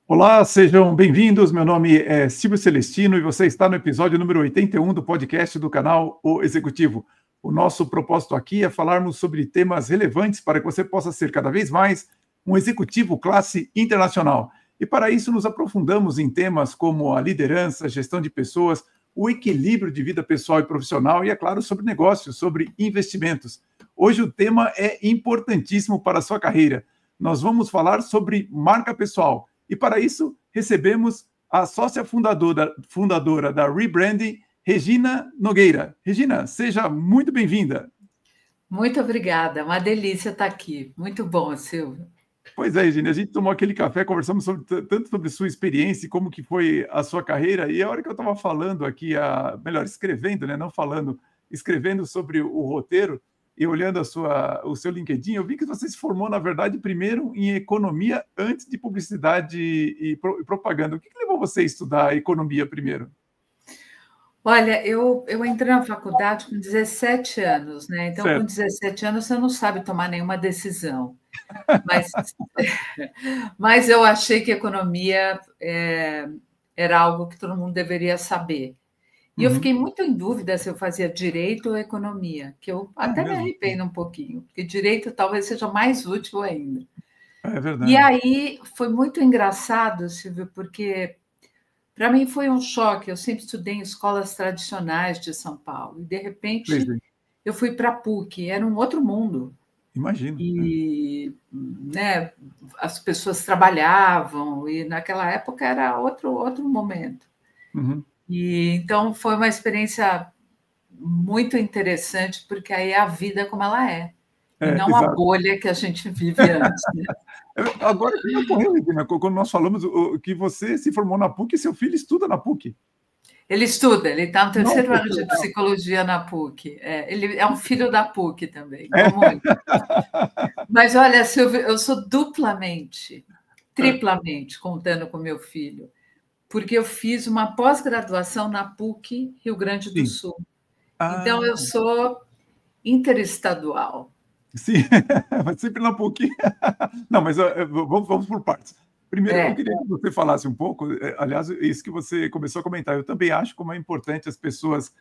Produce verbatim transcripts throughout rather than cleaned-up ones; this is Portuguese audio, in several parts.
Olá, sejam bem-vindos. Meu nome é Silvio Celestino e você está no episódio número oitenta e um do podcast do canal O Executivo. O nosso propósito aqui é falarmos sobre temas relevantes para que você possa ser cada vez mais um executivo classe internacional. E para isso nos aprofundamos em temas como a liderança, gestão de pessoas, o equilíbrio de vida pessoal e profissional e, é claro, sobre negócios, sobre investimentos. Hoje o tema é importantíssimo para a sua carreira. Nós vamos falar sobre marca pessoal. E para isso, recebemos a sócia fundadora, fundadora da Rebranding, Regina Nogueira. Regina, seja muito bem-vinda. Muito obrigada, uma delícia estar aqui. Muito bom, Silvio. Pois é, Regina, a gente tomou aquele café, conversamos sobre, tanto sobre sua experiência e como que foi a sua carreira, e a hora que eu estava falando aqui, a, melhor, escrevendo, né, não falando, escrevendo sobre o roteiro, e olhando a sua, o seu LinkedIn, eu vi que você se formou, na verdade, primeiro em economia antes de publicidade e, pro, e propaganda. O que, que levou você a estudar economia primeiro? Olha, eu, eu entrei na faculdade com dezessete anos, né? Então, certo. Com dezessete anos, você não sabe tomar nenhuma decisão. Mas, mas eu achei que economia é, era algo que todo mundo deveria saber. E eu fiquei muito em dúvida se eu fazia direito ou economia, que eu ah, até mesmo? me arrependo um pouquinho, porque direito talvez seja mais útil ainda. É verdade. E aí foi muito engraçado, Silvio, porque para mim foi um choque. Eu sempre estudei em escolas tradicionais de São Paulo, e de repente Sim. eu fui para a PUC, era um outro mundo. Imagino. E é. né, as pessoas trabalhavam, e naquela época era outro, outro momento. Uhum. E, então, foi uma experiência muito interessante, porque aí é a vida como ela é, é e não exato. A bolha que a gente vive antes. Né? Agora, que ocorreu, Regina, quando nós falamos que você se formou na PUC e seu filho estuda na PUC. Ele estuda, ele está no terceiro ano de psicologia na PUC. É, ele é um filho da PUC também, como é. Mas, olha, Silvio, eu sou duplamente, triplamente contando com meu filho, porque eu fiz uma pós-graduação na PUC Rio Grande do Sim. Sul. Ah. Então, eu sou interestadual. Sim, mas sempre na PUC. Não, mas vamos, vamos por partes. Primeiro, é. eu queria que você falasse um pouco, aliás, isso que você começou a comentar, eu também acho como é importante as pessoas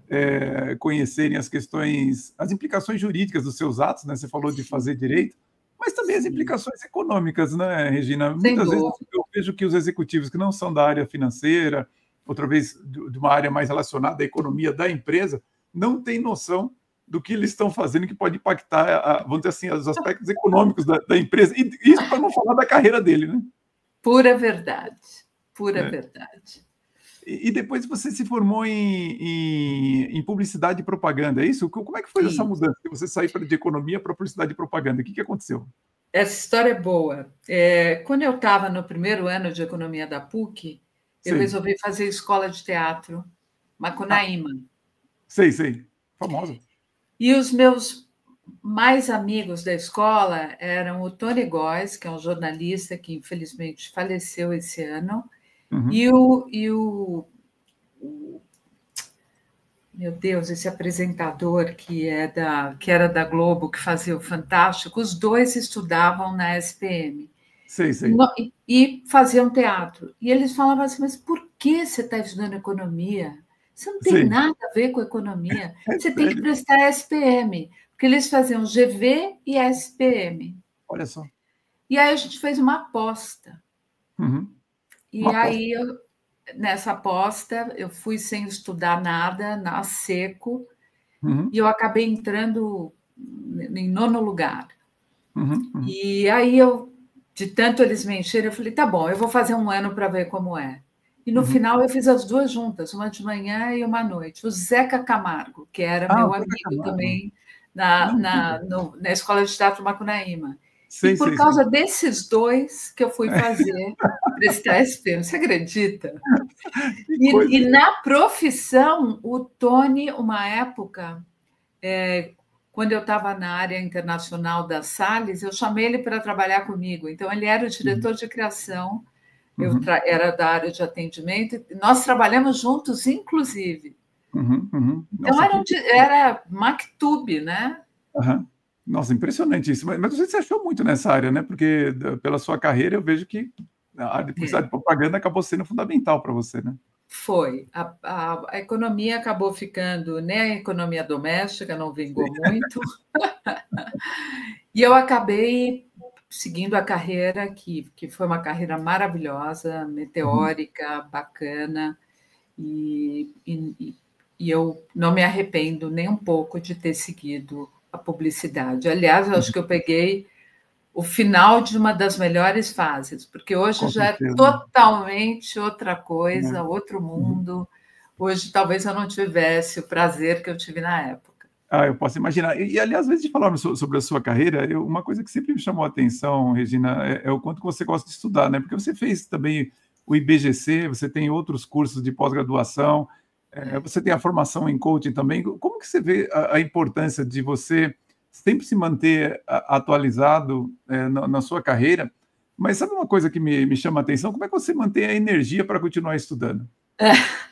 é, conhecerem as questões, as implicações jurídicas dos seus atos, né? Você falou de fazer direito, mas também as implicações econômicas, né, Regina? Sem Muitas dúvida. vezes eu vejo que os executivos que não são da área financeira, outra vez de uma área mais relacionada à economia da empresa, não têm noção do que eles estão fazendo, que pode impactar, vamos dizer assim, os aspectos econômicos da, da empresa, e isso para não falar da carreira dele, né? Pura verdade, pura é. verdade. E, e depois você se formou em, em, em publicidade e propaganda, é isso? Como é que foi Sim. essa mudança? Que você saiu de economia para publicidade e propaganda? O que, que aconteceu? Essa história é boa. É, quando eu estava no primeiro ano de economia da PUC, eu Sim. resolvi fazer escola de teatro, Macunaíma. Ah, sei, sei. Famosa. E os meus mais amigos da escola eram o Tony Góes, que é um jornalista que infelizmente faleceu esse ano, uhum. e, o, e o, o meu Deus, esse apresentador que, é da, que era da Globo, que fazia o Fantástico, os dois estudavam na S P M. Sei, sei. E, e faziam teatro. E eles falavam assim, mas por que você está estudando economia? Você não tem Sim. nada a ver com economia. É você tem que prestar S P M. Porque eles faziam G V e S P M. Olha só. E aí a gente fez uma aposta. Uhum. E uma aí, eu, nessa aposta, eu fui sem estudar nada, na seco, uhum. e eu acabei entrando em nono lugar. Uhum. Uhum. E aí, eu, de tanto eles me encheram, eu falei, tá bom, eu vou fazer um ano para ver como é. E no uhum. final eu fiz as duas juntas, uma de manhã e uma à noite. O Zeca Camargo, que era ah, meu amigo Camargo. também, Na, na, no, na escola de teatro Macunaíma. Sei, e por sei, causa sei. desses dois que eu fui fazer prestar S P M, você acredita? E, e na profissão, o Tony, uma época, é, quando eu estava na área internacional da Salles, eu chamei ele para trabalhar comigo. Então, ele era o diretor uhum. de criação, eu uhum. era da área de atendimento, e nós trabalhamos juntos, inclusive. Uhum, uhum. Então, Nossa, era, um, que... era Mactube, né? Uhum. Nossa, impressionante isso. Mas, mas você se achou muito nessa área, né? Porque pela sua carreira eu vejo que a área de publicidade e propaganda acabou sendo fundamental para você, né? Foi. A, a, a economia acabou ficando, nem a economia doméstica não vingou muito. E eu acabei seguindo a carreira, que, que foi uma carreira maravilhosa, meteórica, uhum. bacana, e, e, e eu não me arrependo nem um pouco de ter seguido a publicidade. Aliás, eu acho que eu peguei o final de uma das melhores fases, porque hoje Com já certeza. é totalmente outra coisa, é. outro mundo. Hoje talvez eu não tivesse o prazer que eu tive na época. Ah, eu posso imaginar. E, e aliás, às vezes de falarmos sobre a sua carreira, eu, uma coisa que sempre me chamou a atenção, Regina, é, é o quanto você gosta de estudar, né? Porque você fez também o I B G C, você tem outros cursos de pós-graduação, é, você tem a formação em coaching também. Como que você vê a, a importância de você sempre se manter atualizado é, na, na sua carreira? Mas sabe uma coisa que me, me chama a atenção? Como é que você mantém a energia para continuar estudando? É.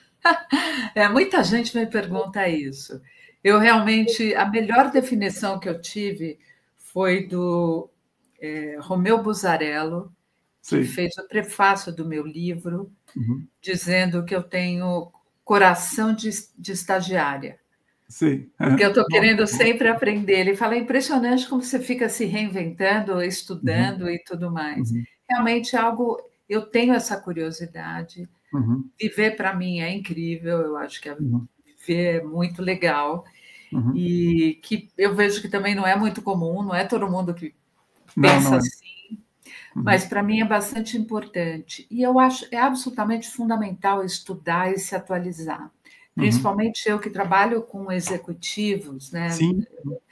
É, muita gente me pergunta isso. Eu realmente, a melhor definição que eu tive foi do é, Romeu Buzzarello, que Sim. fez o prefácio do meu livro, uhum. dizendo que eu tenho coração de, de estagiária. Sim. Porque eu estou querendo sempre aprender. Ele fala, é impressionante como você fica se reinventando, estudando uhum. e tudo mais. Uhum. Realmente algo, eu tenho essa curiosidade. Uhum. Viver para mim é incrível, eu acho que é, uhum. viver é muito legal. Uhum. E que eu vejo que também não é muito comum, não é todo mundo que pensa não, não é. assim. Uhum. Mas para mim é bastante importante. E eu acho é absolutamente fundamental estudar e se atualizar. Principalmente uhum. eu que trabalho com executivos, né? Sim.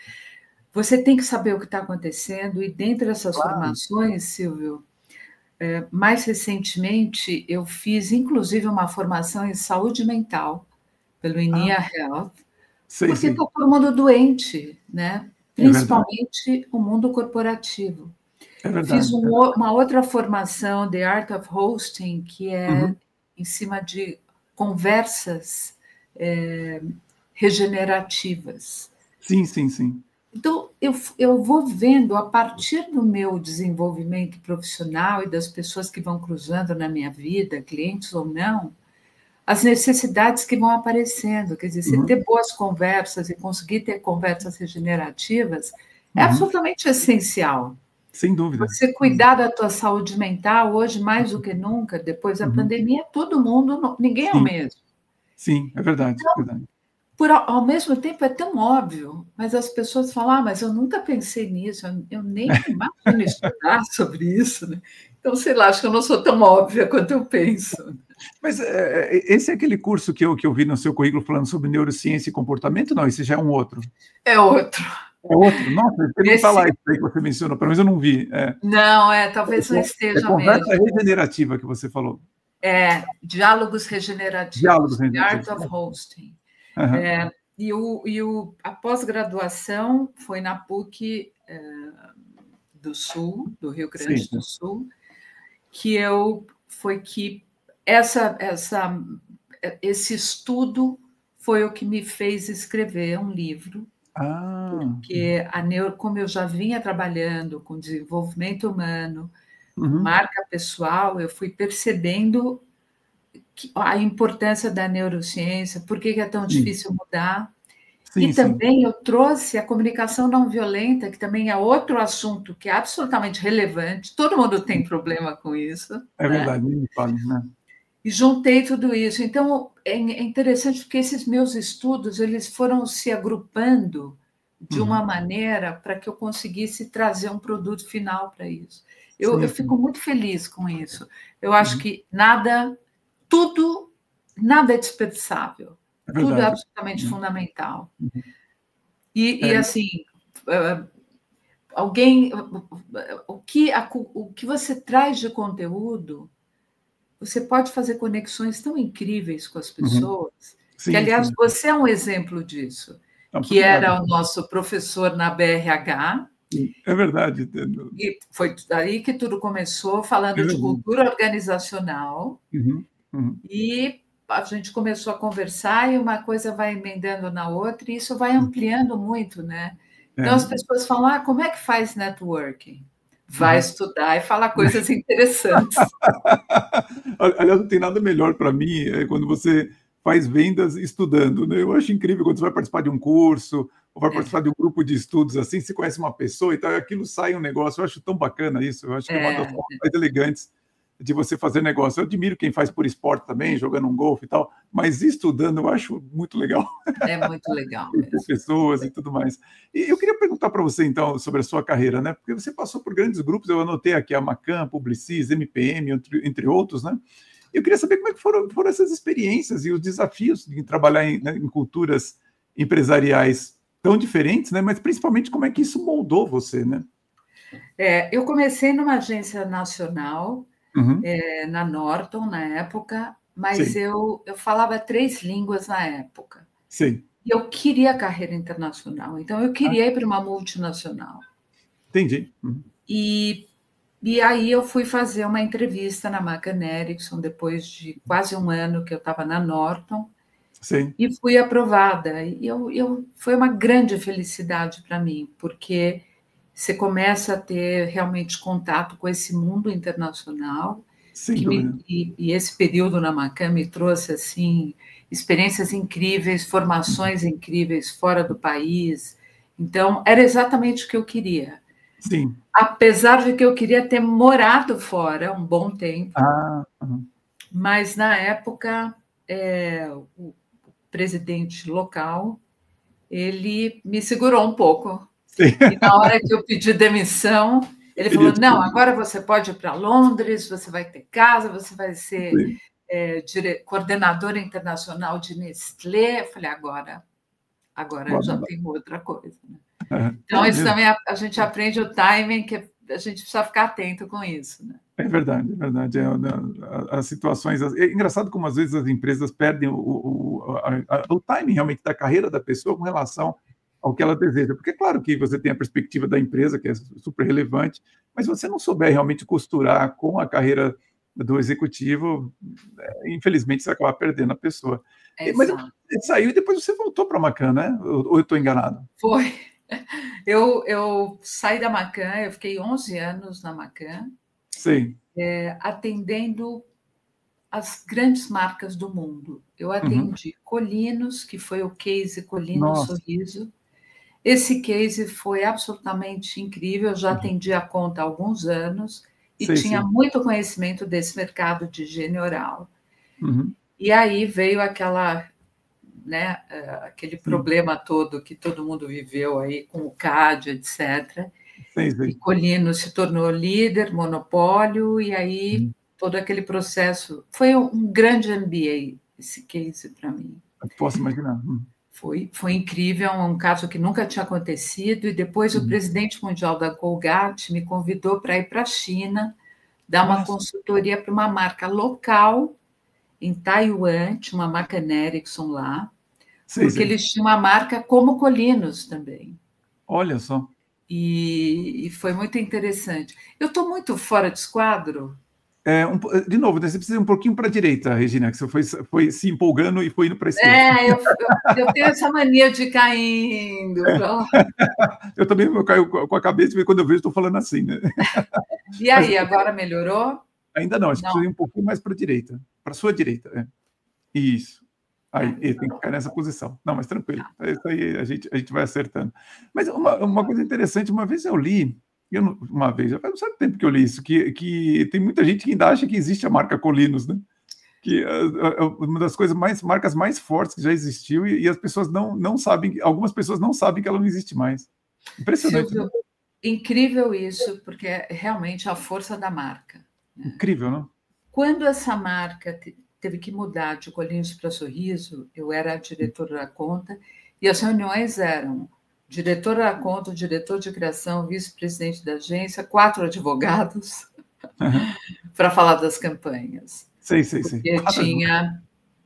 Você tem que saber o que está acontecendo, e dentre essas claro. formações, Silvio, é, mais recentemente eu fiz inclusive uma formação em saúde mental pelo Inia ah. Health, sei, porque está todo mundo doente, né? Principalmente é o mundo corporativo. É verdade, fiz um, é uma outra formação, The Art of Hosting, que é uhum. em cima de conversas É, regenerativas. Sim, sim, sim. Então, eu, eu vou vendo, a partir do meu desenvolvimento profissional e das pessoas que vão cruzando na minha vida, clientes ou não, as necessidades que vão aparecendo. Quer dizer, uhum. você ter boas conversas e conseguir ter conversas regenerativas é uhum. absolutamente essencial. Sem dúvida. Você cuidar da tua saúde mental, hoje, mais do que nunca, depois da uhum. pandemia, todo mundo, ninguém Sim. é o mesmo. Sim, é verdade. Então, é verdade. Por, ao mesmo tempo, é tão óbvio, mas as pessoas falam, ah, mas eu nunca pensei nisso, eu, eu nem imagino estudar sobre isso. Né? Então, sei lá, acho que eu não sou tão óbvia quanto eu penso. Mas é, esse é aquele curso que eu, que eu vi no seu currículo falando sobre neurociência e comportamento? Não, esse já é um outro. É outro. É outro? Nossa, ele não está lá isso aí que você mencionou, pelo menos eu não vi. É. Não, é, talvez não esteja é conversa mesmo. regenerativa que você falou. É, diálogos regenerativos, diálogos The regenerativos. Art of Hosting. Uhum. É, e o, e o, a pós-graduação foi na PUC é, do Sul, do Rio Grande Sim. do Sul, que eu foi que essa, essa, esse estudo foi o que me fez escrever um livro. Ah. Porque a neuro, como eu já vinha trabalhando com desenvolvimento humano, uhum. marca pessoal, eu fui percebendo que, a importância da neurociência, por que é tão sim. difícil mudar. Sim, e sim. também eu trouxe a comunicação não violenta, que também é outro assunto que é absolutamente relevante, todo mundo tem problema com isso. É né? verdade, nem me fale, né? E juntei tudo isso. Então, é interessante porque esses meus estudos eles foram se agrupando de uma uhum. maneira para que eu conseguisse trazer um produto final para isso. Eu, sim, eu fico sim. muito feliz com isso. Eu acho uhum. que nada, tudo, nada é desperdiçável. É tudo é absolutamente uhum. fundamental. Uhum. E, é. e, assim, alguém, o que, a, o que você traz de conteúdo, você pode fazer conexões tão incríveis com as pessoas, uhum. sim, que, aliás, sim. você é um exemplo disso. Não, que era o nosso professor na B R H. É verdade. E foi daí que tudo começou, falando é de cultura organizacional. Uhum, uhum. E a gente começou a conversar e uma coisa vai emendando na outra, e isso vai ampliando muito, né? Então, é. as pessoas falam, ah, como é que faz networking? vai uhum. estudar e falar coisas interessantes. Aliás, não tem nada melhor para mim é quando você faz vendas estudando, né? Eu acho incrível quando você vai participar de um curso ou vai participar é. de um grupo de estudos assim, você conhece uma pessoa e tal, e aquilo sai um negócio. Eu acho tão bacana isso. Eu acho que é, é uma das formas mais elegantes de você fazer negócio. Eu admiro quem faz por esporte também, jogando um golfe e tal, mas estudando eu acho muito legal. É muito legal mesmo. Pessoas e tudo mais. E eu queria perguntar para você, então, sobre a sua carreira, né? Porque você passou por grandes grupos, eu anotei aqui a Macan, Publicis, M P M, entre, entre outros, né? Eu queria saber como é que foram, foram essas experiências e os desafios de trabalhar em, né, em culturas empresariais tão diferentes, né? Mas principalmente como é que isso moldou você, né? É, eu comecei numa agência nacional, Uhum. é, na Norton, na época, mas eu, eu falava três línguas na época. Sim. E eu queria carreira internacional, então eu queria ah. ir para uma multinacional. Entendi. Uhum. E, e aí eu fui fazer uma entrevista na Macan Erickson, depois de quase um ano que eu estava na Norton, Sim. e fui aprovada. E eu, eu, foi uma grande felicidade para mim, porque você começa a ter realmente contato com esse mundo internacional. Sem que dúvida. Me, e, e esse período na Macan me trouxe assim, experiências incríveis, formações incríveis fora do país. Então, era exatamente o que eu queria. Sim. Apesar de que eu queria ter morado fora um bom tempo, ah, uhum. mas na época é, o presidente local ele me segurou um pouco. Sim. E na hora que eu pedi demissão, ele falou, não, agora você pode ir para Londres, você vai ter casa, você vai ser é, dire... coordenadora internacional de Nestlé. Eu falei, agora, agora eu já tenho outra coisa. Né? Uhum. Então, é isso mesmo. também a, a gente aprende o timing, que a gente precisa ficar atento com isso. Né? É verdade, é verdade. É, as situações... É engraçado como, às vezes, as empresas perdem o, o, a, a, o timing, realmente, da carreira da pessoa com relação ao que ela deseja. Porque, claro que você tem a perspectiva da empresa, que é super relevante, mas se você não souber realmente costurar com a carreira do executivo, infelizmente, você acaba perdendo a pessoa. É, mas você saiu e depois você voltou para a Macan, né? Ou eu estou enganado? Foi. Eu, eu saí da Macan, eu fiquei onze anos na Macan, Sim. É, atendendo as grandes marcas do mundo. Eu atendi uhum. Colinos, que foi o case Colino Nossa. Sorriso. Esse case foi absolutamente incrível, eu já atendi a conta há alguns anos e sim, tinha sim. muito conhecimento desse mercado de higiene oral. Uhum. E aí veio aquela, né, aquele sim. problema todo que todo mundo viveu aí com o C A D, etcétera. Sim, sim. E Colino se tornou líder, monopólio, e aí uhum. todo aquele processo... Foi um grande M B A, esse case para mim. Eu posso imaginar. Uhum. Foi, foi incrível, um caso que nunca tinha acontecido, e depois uhum. o presidente mundial da Colgate me convidou para ir para a China, dar uma Nossa. consultoria para uma marca local em Taiwan, tinha uma Macan Erickson lá, sim, porque sim. eles tinham uma marca como Colinos também. Olha só. E, e foi muito interessante. Eu estou muito fora de esquadro? É, um, de novo, você precisa ir um pouquinho para a direita, Regina, que você foi, foi se empolgando e foi indo para a esquerda. É, eu, eu, eu tenho essa mania de caindo. É. Eu também eu caio com a cabeça e quando eu vejo estou falando assim, né? E aí, Mas, agora melhorou? Ainda não, acho não. que precisa ir um pouquinho mais para a direita, para a sua direita. É. Isso. Aí, ah, tem que ficar nessa posição. Não, mas tranquilo. Isso aí a gente, a gente vai acertando. Mas uma, uma coisa interessante, uma vez eu li, eu não, uma vez, faz um certo tempo que eu li isso, que, que tem muita gente que ainda acha que existe a marca Colinos, né? Que é uma das coisas mais, marcas mais fortes que já existiu e, e as pessoas não, não sabem, algumas pessoas não sabem que ela não existe mais. Impressionante. Silvio, né? Incrível isso, porque é realmente a força da marca. Né? Incrível, não? Quando essa marca teve que mudar de Colinos para Sorriso, eu era a diretora da conta, e as reuniões eram diretor da conta, diretor de criação, vice-presidente da agência, quatro advogados uhum. para falar das campanhas. Sei, sei, sei. Porque tinha,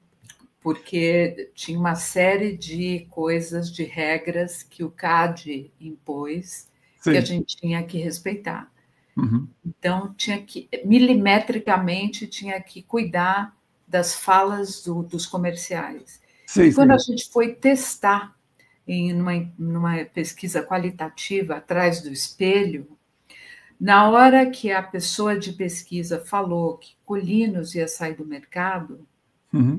porque tinha uma série de coisas, de regras que o C A D impôs, sei. Que a gente tinha que respeitar. Uhum. Então, tinha que, milimetricamente, tinha que cuidar das falas do, dos comerciais. Sei, e quando sei. a gente foi testar em numa, numa pesquisa qualitativa atrás do espelho, Na hora que a pessoa de pesquisa falou que Colinos ia sair do mercado, uhum.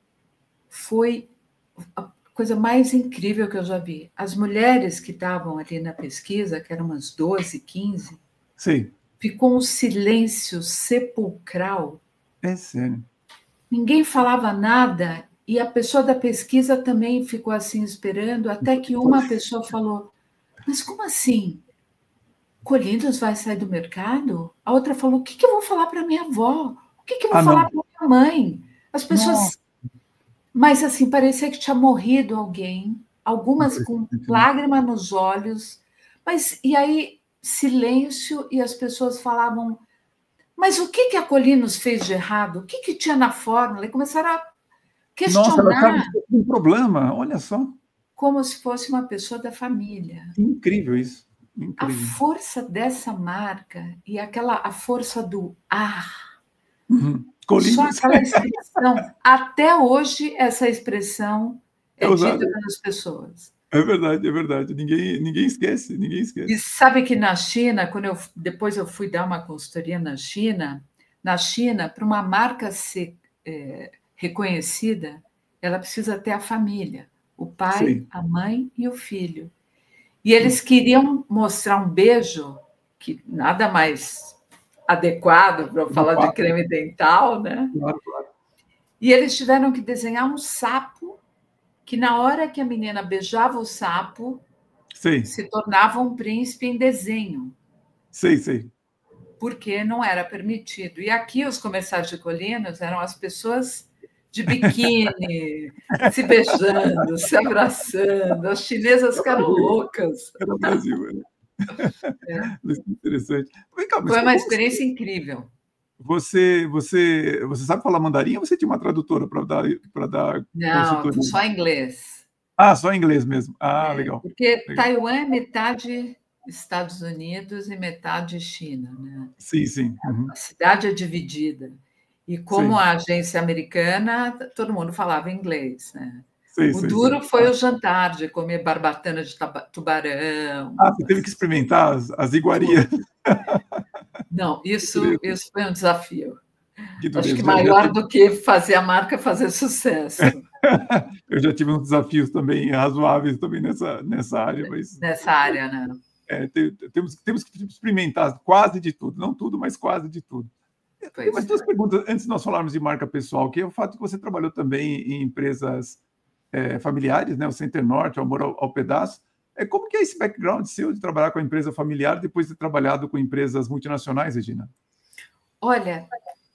foi a coisa mais incrível que eu já vi. As mulheres que estavam ali na pesquisa, que eram umas doze, quinze, Sim. ficou um silêncio sepulcral. É sério. Ninguém falava nada e a pessoa da pesquisa também ficou assim esperando, até que uma pessoa falou: mas como assim? Colinos vai sair do mercado? A outra falou: o que, que eu vou falar para minha avó? O que, que eu vou Ah, falar não. para minha mãe? As Nossa. pessoas. Mas assim, parecia que tinha morrido alguém, algumas com lágrima nos olhos, mas e aí silêncio e as pessoas falavam: mas o que, que a Colinos fez de errado? O que, que tinha na fórmula? E começaram a Nossa, ela questionar. estava com um problema, olha só. Como se fosse uma pessoa da família. Incrível isso. A Incrível. força dessa marca e aquela a força do ar. Uhum. Só Colinos. aquela expressão. Até hoje, essa expressão é, É dita usado. pelas pessoas. É verdade, é verdade. Ninguém, ninguém esquece, ninguém esquece. E sabe que na China, quando eu depois eu fui dar uma consultoria na China, na China, para uma marca ser é, reconhecida, ela precisa ter a família, o pai, Sim. a mãe e o filho. E eles queriam mostrar um beijo, que nada mais adequado para falar de creme dental, né? Claro, claro. E eles tiveram que desenhar um sapo, que na hora que a menina beijava o sapo, Sei. se tornava um príncipe em desenho. Sei, sei. Porque não era permitido. E aqui os comerciais de Colinos eram as pessoas de biquíni, se beijando, se abraçando. As chinesas ficaram loucas. Era o Brasil. É. Interessante. Vem cá, mas Foi uma como experiência incrível. Você, você, você sabe falar mandarim ou você tinha uma tradutora para dar, para dar Não, consultoria? só inglês. Ah, só inglês mesmo. Ah, É, legal. porque legal. Taiwan é metade Estados Unidos e metade China, né? Sim, sim. Uhum. A cidade é dividida. E como Sim. a agência americana, todo mundo falava inglês, né? Sei, O sei, sei. duro foi o jantar, de comer barbatana de tubarão. Ah, você teve que experimentar as, as iguarias. Não, isso, isso foi um desafio. Que Acho dureza. que Já, já maior tive... do que fazer a marca fazer sucesso. Eu já tive uns desafios também razoáveis também nessa, nessa área, mas Nessa área, né? é, temos, temos que experimentar quase de tudo, não tudo, mas quase de tudo. Pois Tem umas é. duas perguntas antes de nós falarmos de marca pessoal, que é o fato que você trabalhou também em empresas é, familiares, né? O Center Norte, o Amor ao, ao Pedaço. É, como que é esse background seu de trabalhar com a empresa familiar depois de ter trabalhado com empresas multinacionais, Regina? Olha,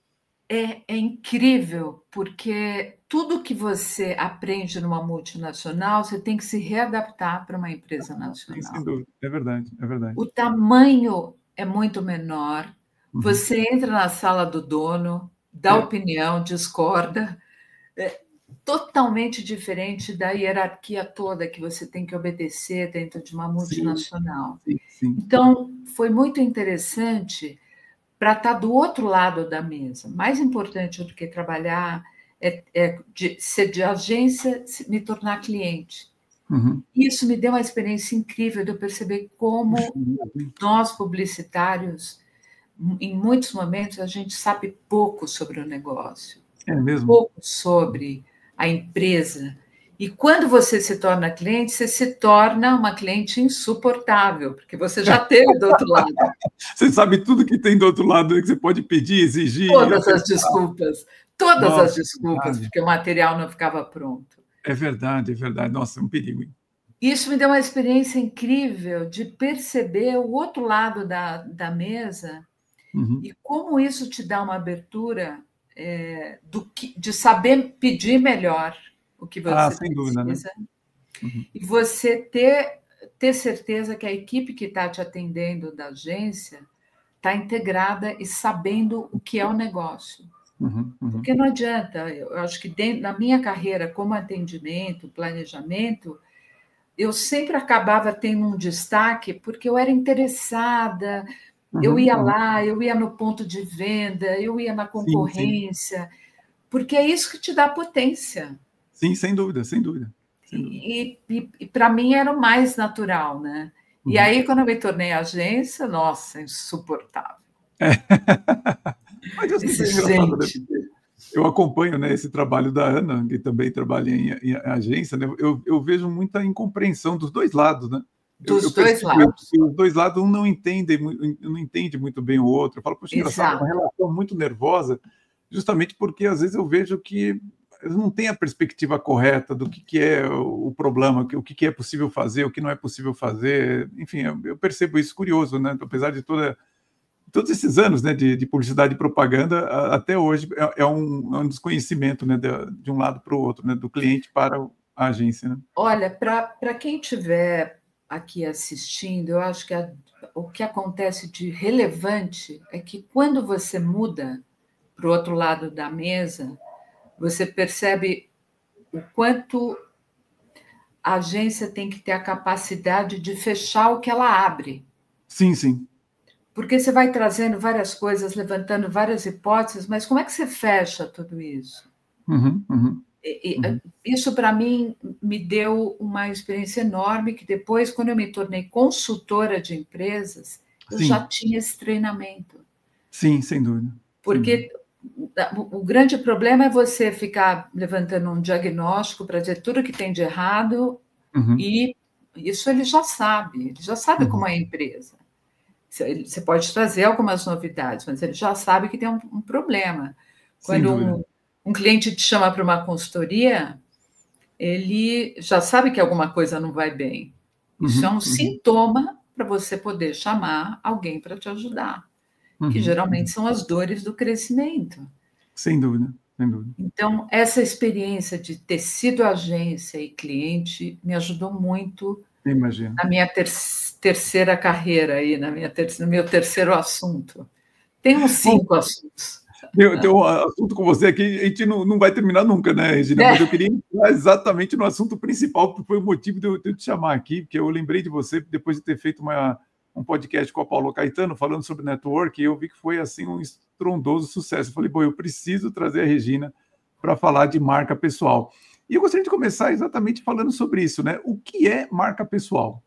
é, é incrível, porque tudo que você aprende numa multinacional, você tem que se readaptar para uma empresa Sim, sem nacional. dúvida. É verdade, é verdade. O tamanho é muito menor. Uhum. Você entra na sala do dono, dá É. opinião, discorda. É totalmente diferente da hierarquia toda que você tem que obedecer dentro de uma multinacional. Sim, sim. Então, foi muito interessante para estar do outro lado da mesa. Mais importante do que trabalhar é, é de, ser de agência, me tornar cliente. Uhum. Isso me deu uma experiência incrível de eu perceber como nós, publicitários, em muitos momentos, a gente sabe pouco sobre o negócio. É mesmo? Pouco sobre a empresa. E quando você se torna cliente, você se torna uma cliente insuportável, porque você já teve do outro lado. Você sabe tudo que tem do outro lado, que você pode pedir, exigir. Todas as desculpas. Todas Nossa, as desculpas, é porque o material não ficava pronto. É verdade, é verdade. Nossa, é um perigo. Isso me deu uma experiência incrível de perceber o outro lado da, da mesa uhum. e como isso te dá uma abertura é, do que, de saber pedir melhor o que você ah, precisa. sem dúvida, né? Uhum. E você ter, ter certeza que a equipe que está te atendendo da agência está integrada e sabendo o que é o negócio. Uhum, uhum. Porque não adianta, eu acho que dentro, na minha carreira como atendimento, planejamento, eu sempre acabava tendo um destaque porque eu era interessada, uhum, eu ia uhum. lá, eu ia no ponto de venda, eu ia na concorrência, sim, sim. Porque é isso que te dá potência. Sim, sem dúvida, sem dúvida. Sem dúvida. E, e, e para mim era o mais natural, né? E aí, quando eu me tornei agência, nossa, insuportável. É. Mas eu sempre é engraçado, né? Eu acompanho, né, esse trabalho da Ana, que também trabalha em, em agência, né? Eu, eu vejo muita incompreensão dos dois lados, né? Eu, Dos eu dois percebo lados. que os dois lados, um não entende, não entende muito bem o outro. Eu falo, poxa, engraçado, é uma relação muito nervosa, justamente porque às vezes eu vejo que eles não têm a perspectiva correta do que, que é o problema, o que, que é possível fazer, o que não é possível fazer. Enfim, eu, eu percebo isso curioso, né? Apesar de toda todos esses anos, né, de, de publicidade e propaganda, a, até hoje é, é, um, é um desconhecimento, né, de, de um lado para o outro, né, do cliente para a agência. Né? Olha, para quem estiver aqui assistindo, eu acho que a, o que acontece de relevante é que quando você muda para o outro lado da mesa, você percebe o quanto a agência tem que ter a capacidade de fechar o que ela abre. Sim, sim. Porque você vai trazendo várias coisas, levantando várias hipóteses, mas como é que você fecha tudo isso? Uhum, uhum, e, uhum. Isso, para mim, me deu uma experiência enorme, que depois, quando eu me tornei consultora de empresas, eu Sim. já tinha esse treinamento. Sim, sem dúvida. Porque sem dúvida. O, o grande problema é você ficar levantando um diagnóstico para dizer tudo que tem de errado, uhum. E isso ele já sabe, ele já sabe uhum. como é a empresa. Você pode trazer algumas novidades, mas ele já sabe que tem um, um problema. Quando um, um cliente te chama para uma consultoria, ele já sabe que alguma coisa não vai bem. Isso uhum, é um uhum. sintoma para você poder chamar alguém para te ajudar, uhum, que geralmente uhum. são as dores do crescimento. Sem dúvida, sem dúvida. Então, essa experiência de ter sido agência e cliente me ajudou muito. Imagino. Na minha ter terceira carreira aí, na minha ter no meu terceiro assunto. Tem uns cinco Bom, assuntos. Tem, tem um assunto com você aqui, a gente não, não vai terminar nunca, né, Regina? É. Mas eu queria entrar exatamente no assunto principal, que foi o motivo de eu, de eu te chamar aqui, porque eu lembrei de você depois de ter feito uma, um podcast com a Paulo Caetano, falando sobre network, e eu vi que foi assim um estrondoso sucesso. Eu falei, bom, eu preciso trazer a Regina para falar de marca pessoal. E eu gostaria de começar exatamente falando sobre isso, né? O que é marca pessoal?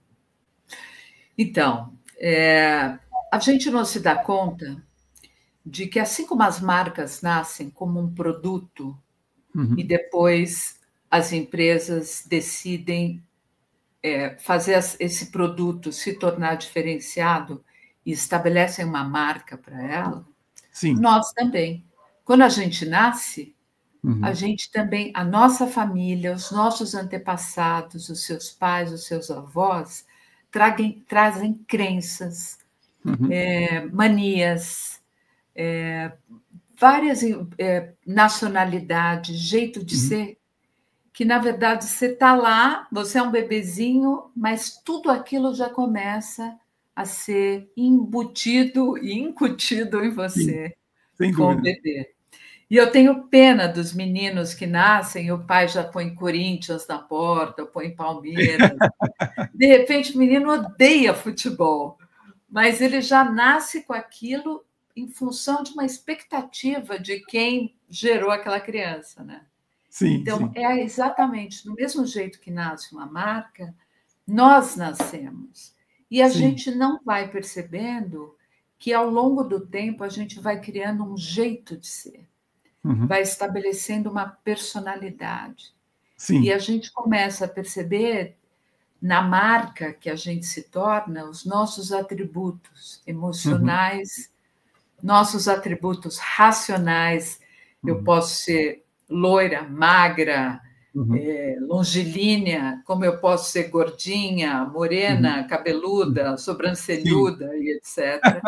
Então, é, a gente não se dá conta de que, assim como as marcas nascem como um produto, uhum. e depois as empresas decidem é, fazer esse produto se tornar diferenciado e estabelecem uma marca para ela, Sim. Nós também. Quando a gente nasce, uhum. a gente também, a nossa família, os nossos antepassados, os seus pais, os seus avós, tragem, trazem crenças, uhum. é, manias, é, várias é, nacionalidades, jeito de uhum. ser, que, na verdade, você está lá, você é um bebezinho, mas tudo aquilo já começa a ser embutido e incutido em você. Sim. Sem com dúvida. o bebê. E eu tenho pena dos meninos que nascem e o pai já põe Corinthians na porta, põe Palmeiras. De repente, o menino odeia futebol, mas ele já nasce com aquilo em função de uma expectativa de quem gerou aquela criança, né? Sim, então, sim. é exatamente do mesmo jeito que nasce uma marca, nós nascemos. E a sim. gente não vai percebendo que, ao longo do tempo, a gente vai criando um jeito de ser, uhum. vai estabelecendo uma personalidade. Sim. E a gente começa a perceber, na marca que a gente se torna, os nossos atributos emocionais, uhum. nossos atributos racionais. Uhum. Eu posso ser loira, magra, uhum. é, longilínea, como eu posso ser gordinha, morena, uhum. cabeluda, sobrancelhuda, sim. e etcétera.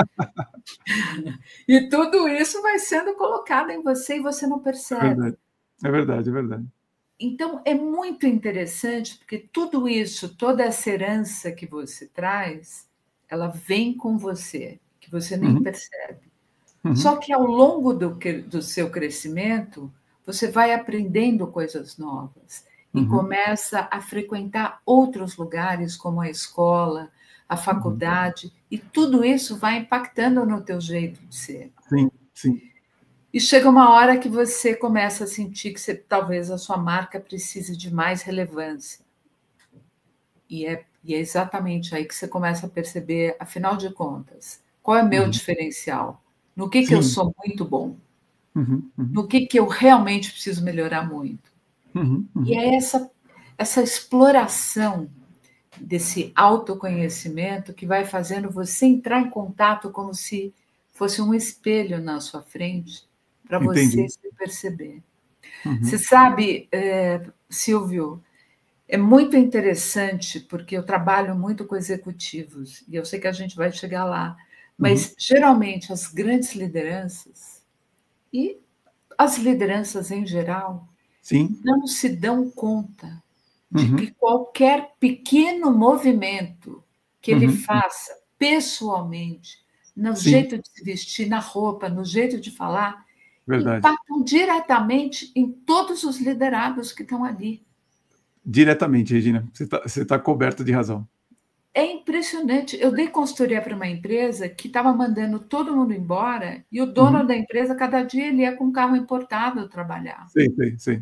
E tudo isso vai sendo colocado em você e você não percebe. É verdade, é verdade, é verdade. Então, é muito interessante, porque tudo isso, toda essa herança que você traz, ela vem com você, que você nem uhum. percebe. Uhum. Só que, ao longo do, do seu crescimento, você vai aprendendo coisas novas e uhum. começa a frequentar outros lugares, como a escola, a faculdade, uhum. e tudo isso vai impactando no teu jeito de ser. Sim, sim. E chega uma hora que você começa a sentir que você, talvez a sua marca precise de mais relevância. E é E é exatamente aí que você começa a perceber, afinal de contas, qual é o meu Uhum. diferencial? No que, que eu Sim. sou muito bom? Uhum, uhum. No que, que eu realmente preciso melhorar muito? Uhum, E uhum. é essa, essa exploração desse autoconhecimento que vai fazendo você entrar em contato como se fosse um espelho na sua frente para você Entendi. se perceber. Você Uhum. sabe, é, Silvio, é muito interessante porque eu trabalho muito com executivos e eu sei que a gente vai chegar lá, Uhum. mas geralmente as grandes lideranças e as lideranças em geral Sim. não se dão conta de que Uhum. qualquer pequeno movimento que ele Uhum. faça pessoalmente, no Sim, jeito de se vestir, na roupa, no jeito de falar, verdade. impactam diretamente em todos os liderados que estão ali. Diretamente, Regina, você está você tá coberta de razão. É impressionante. Eu dei consultoria para uma empresa que estava mandando todo mundo embora e o dono Uhum. da empresa, cada dia, ele ia com um carro importado trabalhar. Sei, sei, sei.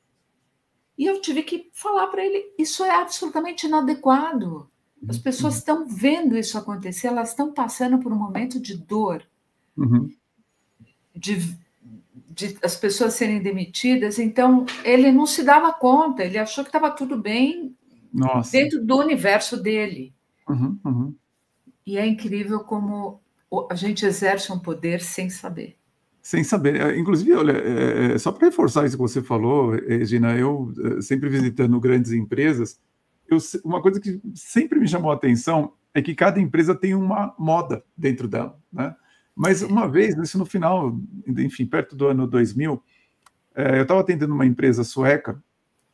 E eu tive que falar para ele: isso é absolutamente inadequado. As Uhum, pessoas uhum, estão vendo isso acontecer, elas estão passando por um momento de dor, uhum. de, de as pessoas serem demitidas. Então, ele não se dava conta, ele achou que estava tudo bem Nossa. dentro do universo dele. Uhum, uhum. E é incrível como a gente exerce um poder sem saber. Sem saber. Eh, inclusive, olha, eh eh, só para reforçar isso que você falou, eh, Regina, eu, eh, sempre visitando grandes empresas, eu se uma coisa que sempre me chamou a atenção é que cada empresa tem uma moda dentro dela, né. Mas uma vez, isso no final, enfim, perto do ano dois mil, eh, eu estava atendendo uma empresa sueca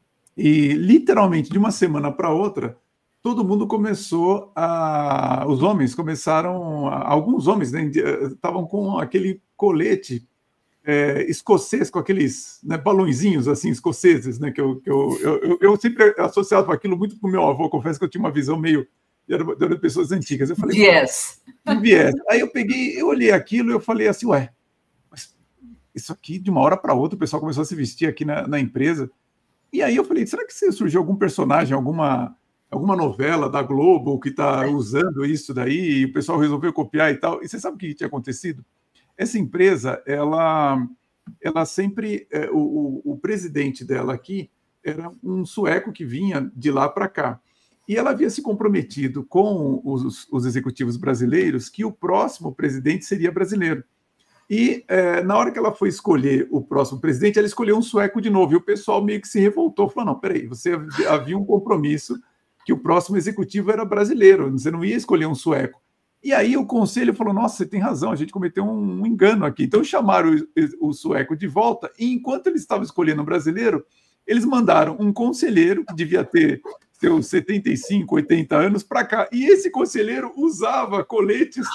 e, literalmente, de uma semana para outra, todo mundo começou a os homens começaram a alguns homens, né, estavam com aquele colete é, escocês com aqueles, né, balõezinhos assim escoceses, né, que eu, que eu, eu, eu, eu sempre associava aquilo muito com o meu avô. Confesso que eu tinha uma visão meio era, era de pessoas antigas. Eu falei, Viés. de viés. Aí eu peguei, eu olhei aquilo e eu falei assim, ué, mas isso aqui de uma hora para outra o pessoal começou a se vestir aqui na, na empresa. E aí eu falei, será que surgiu algum personagem, alguma alguma novela da Globo que está usando isso daí e o pessoal resolveu copiar e tal? E você sabe o que tinha acontecido? Essa empresa, ela ela sempre, eh, o, o, o presidente dela aqui era um sueco que vinha de lá para cá. E ela havia se comprometido com os, os executivos brasileiros que o próximo presidente seria brasileiro. E eh, na hora que ela foi escolher o próximo presidente, ela escolheu um sueco de novo. E o pessoal meio que se revoltou, falou: não, peraí, você havia um compromisso que o próximo executivo era brasileiro, você não ia escolher um sueco. E aí o conselho falou: nossa, você tem razão, a gente cometeu um, um engano aqui. Então chamaram o, o sueco de volta, e enquanto eles estavam escolhendo um brasileiro, eles mandaram um conselheiro, que devia ter seus setenta e cinco, oitenta anos, para cá. E esse conselheiro usava coletes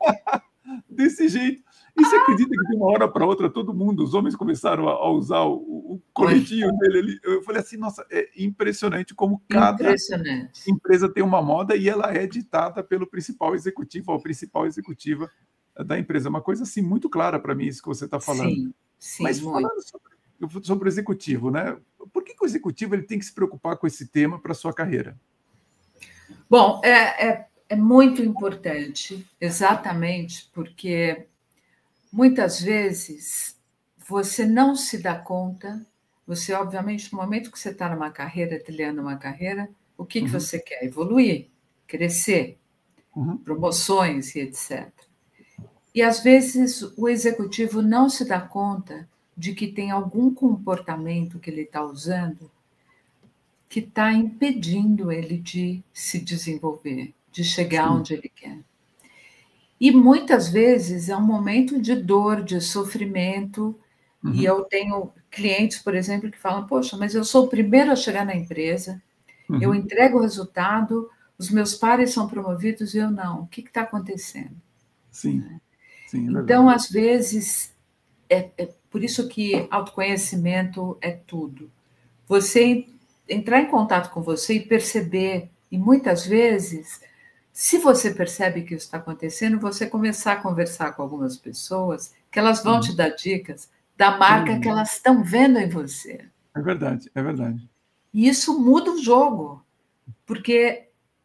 desse jeito. E você acredita que de uma hora para outra todo mundo, os homens começaram a, a usar o, o coletinho dele ali? Eu falei assim, nossa, é impressionante como cada Impressionante. empresa tem uma moda e ela é ditada pelo principal executivo ou principal executiva da empresa. É uma coisa assim muito clara para mim isso que você está falando. Sim, sim, Mas muito. falando sobre, sobre o executivo, né? Por que, que o executivo ele tem que se preocupar com esse tema para a sua carreira? Bom, é, é, é muito importante, exatamente, porque muitas vezes você não se dá conta, você, obviamente, no momento que você está numa carreira, trilhando uma carreira, o que, que Uhum, você quer? Evoluir, crescer, uhum, promoções e etcétera. E às vezes o executivo não se dá conta de que tem algum comportamento que ele está usando que está impedindo ele de se desenvolver, de chegar sim. onde ele quer. E muitas vezes é um momento de dor, de sofrimento, e Uhum, eu tenho clientes, por exemplo, que falam: poxa, mas eu sou o primeiro a chegar na empresa, eu uhum, entrego o resultado, os meus pares são promovidos e eu não. O que está acontecendo? sim, sim, é Então, verdade. às vezes, é, é por isso que autoconhecimento é tudo. Você entrar em contato com você e perceber, e muitas vezes, se você percebe que isso está acontecendo, você começar a conversar com algumas pessoas, que elas vão te Uhum, dar dicas da é marca que verdade. elas estão vendo em você. É verdade, é verdade. E isso muda o jogo, porque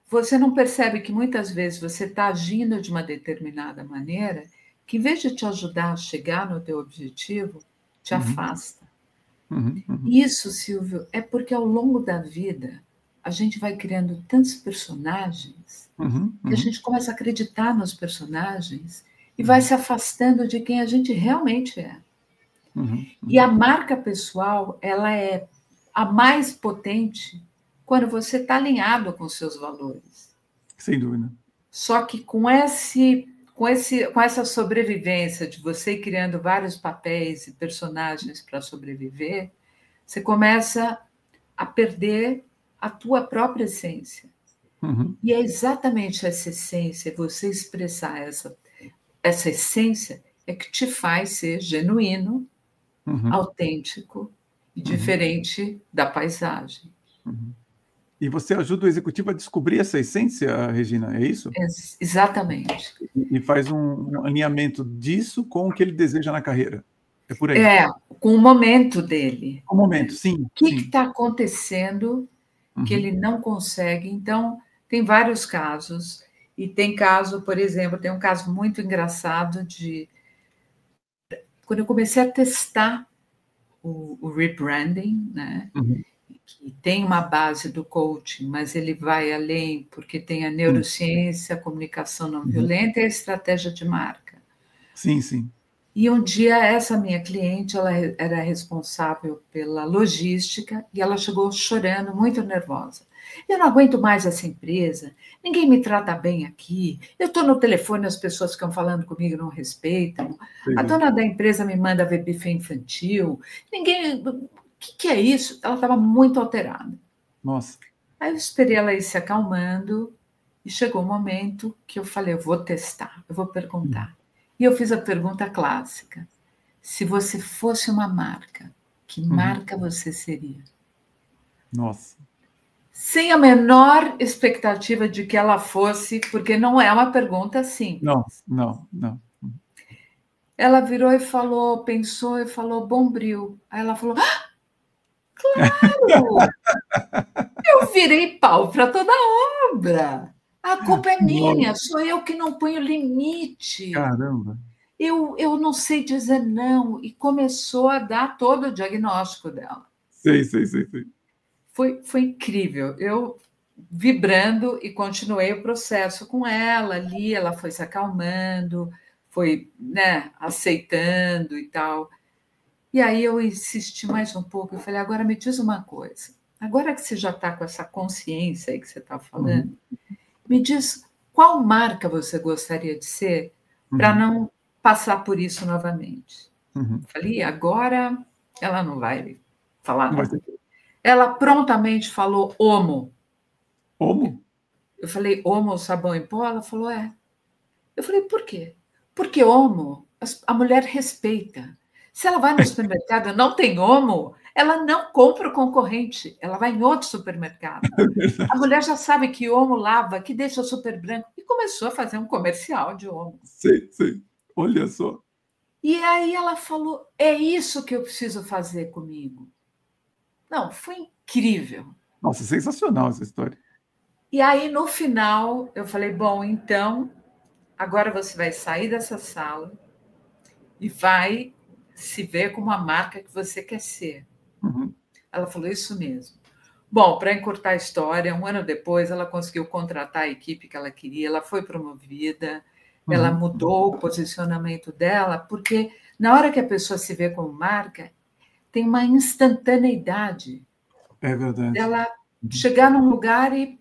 você não percebe que muitas vezes você está agindo de uma determinada maneira que, em vez de te ajudar a chegar no teu objetivo, te Uhum. afasta. Uhum. Uhum. Isso, Silvio, é porque ao longo da vida a gente vai criando tantos personagens Uhum. que a Uhum. gente começa a acreditar nos personagens e Uhum. vai se afastando de quem a gente realmente é. Uhum. E a marca pessoal, ela é a mais potente quando você está alinhado com seus valores. Sem dúvida. Só que com esse, com esse, com essa sobrevivência de você ir criando vários papéis e personagens para sobreviver, você começa a perder a tua própria essência. Uhum. E é exatamente essa essência, você expressar essa, essa essência, é que te faz ser genuíno, Uhum. autêntico e Uhum. diferente da paisagem. Uhum. E você ajuda o executivo a descobrir essa essência, Regina, é isso? Ex- exatamente. E e faz um um alinhamento disso com o que ele deseja na carreira. É por aí. É, com o momento dele. Um momento, sim, O que sim. está acontecendo que Uhum. ele não consegue? Então, tem vários casos. E tem caso, por exemplo, tem um caso muito engraçado de quando eu comecei a testar o, o rebranding, né? Uhum. Que tem uma base do coaching, mas ele vai além, porque tem a Sim. neurociência, a comunicação não Uhum. violenta e a estratégia de marca. Sim, sim. E um dia essa minha cliente, ela era responsável pela logística e ela chegou chorando, muito nervosa. Eu não aguento mais essa empresa, ninguém me trata bem aqui, eu estou no telefone, as pessoas ficam falando comigo, não respeitam, Sei a bem. dona da empresa me manda ver buffet infantil, ninguém... O que, que é isso? Ela estava muito alterada. Nossa. Aí eu esperei ela ir se acalmando e chegou o um momento que eu falei, eu vou testar, eu vou perguntar. Uhum. E eu fiz a pergunta clássica. Se você fosse uma marca, que Uhum. marca você seria? Nossa. Sem a menor expectativa de que ela fosse, porque não é uma pergunta simples. Não, não, não. Ela virou e falou, pensou e falou, Bombril. Aí ela falou, ah, claro! Eu virei pau para toda a obra. A culpa é minha, Nossa, sou eu que não ponho limite. caramba. Eu, eu não sei dizer não. E começou a dar todo o diagnóstico dela. Sei, sei, sei, sei. Foi, foi incrível. Eu vibrando e continuei o processo com ela ali, ela foi se acalmando, foi, né, aceitando e tal. E aí eu insisti mais um pouco, eu falei, agora me diz uma coisa, agora que você já está com essa consciência aí que você está falando, Uhum. me diz qual marca você gostaria de ser para Uhum. não passar por isso novamente. Uhum. Falei, agora ela não vai falar Não vai nada. ser. Ela prontamente falou Omo. Como? Eu falei, Omo, sabão em pó? Ela falou, é. Eu falei, por quê? Porque Omo, a mulher respeita. Se ela vai no supermercado e não tem Omo, ela não compra o concorrente, ela vai em outro supermercado. É A verdade. mulher já sabe que Omo lava, que deixa super branco, e começou a fazer um comercial de Omo. Sei, sei. Olha só. E aí ela falou, é isso que eu preciso fazer comigo. Não, foi incrível. Nossa, sensacional essa história. E aí, no final, eu falei, bom, então, agora você vai sair dessa sala e vai se ver como a marca que você quer ser. Uhum. Ela falou isso mesmo. Bom, para encurtar a história, um ano depois ela conseguiu contratar a equipe que ela queria, ela foi promovida, ela Uhum. mudou o posicionamento dela, porque na hora que a pessoa se vê como marca, tem uma instantaneidade É verdade. dela Uhum. chegar num lugar e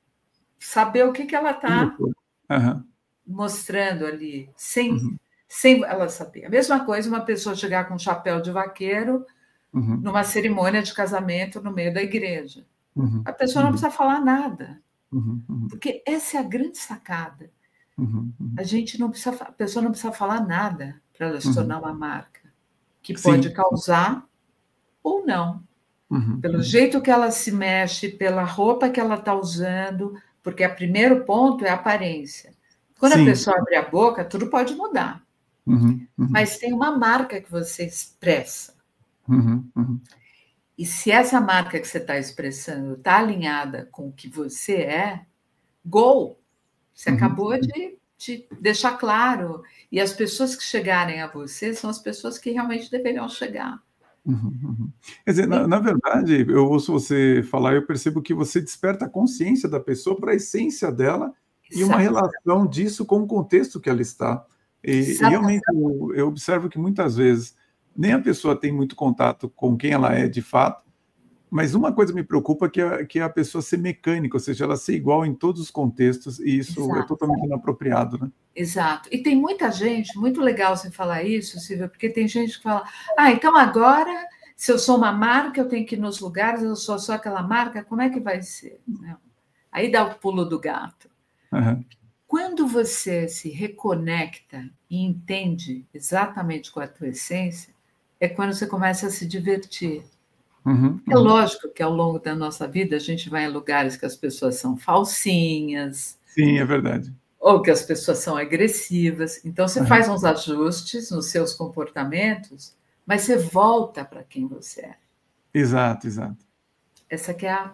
saber o que, que ela Olha está só. Aham. mostrando ali, sem, Uhum. sem ela saber. A mesma coisa uma pessoa chegar com um chapéu de vaqueiro Uhum. numa cerimônia de casamento no meio da igreja. Uhum. A pessoa não Uhum. precisa falar nada, Uhum. Uhum. porque essa é a grande sacada. Uhum. Uhum. A gente não precisa, a pessoa não precisa falar nada para ela se Uhum. tornar uma marca, que pode Sim. causar ou não. Uhum. Pelo Uhum. jeito que ela se mexe, pela roupa que ela está usando, porque o primeiro ponto é a aparência. Quando a Sim. pessoa abre a boca, tudo pode mudar. Uhum. Uhum. Mas tem uma marca que você expressa. Uhum. Uhum. E se essa marca que você está expressando está alinhada com o que você é, Gol! Você Uhum. acabou de, de deixar claro. E as pessoas que chegarem a você são as pessoas que realmente deveriam chegar. Uhum, uhum. Quer dizer, na na verdade, eu ouço você falar, eu percebo que você desperta a consciência da pessoa para a essência dela e uma Exato. relação disso com o contexto que ela está. E e realmente Exatamente. eu eu observo que muitas vezes nem a pessoa tem muito contato com quem ela é de fato, mas uma coisa me preocupa que é que é a pessoa ser mecânica, ou seja, ela ser igual em todos os contextos e isso é Exato. totalmente inapropriado, né. Exato. E tem muita gente, muito legal você falar isso, Silvia, porque tem gente que fala: "Ah, então agora, se eu sou uma marca, eu tenho que ir nos lugares, eu sou só aquela marca, como é que vai ser?", né. Aí dá o pulo do gato. Aham. Quando você se reconecta e entende exatamente qual é a tua essência, é quando você começa a se divertir. Uhum, É uhum. lógico que ao longo da nossa vida a gente vai em lugares que as pessoas são falsinhas, Sim, é verdade. ou que as pessoas são agressivas, então você Aham. faz uns ajustes nos seus comportamentos, mas você volta para quem você é. Exato, exato. Essa que é a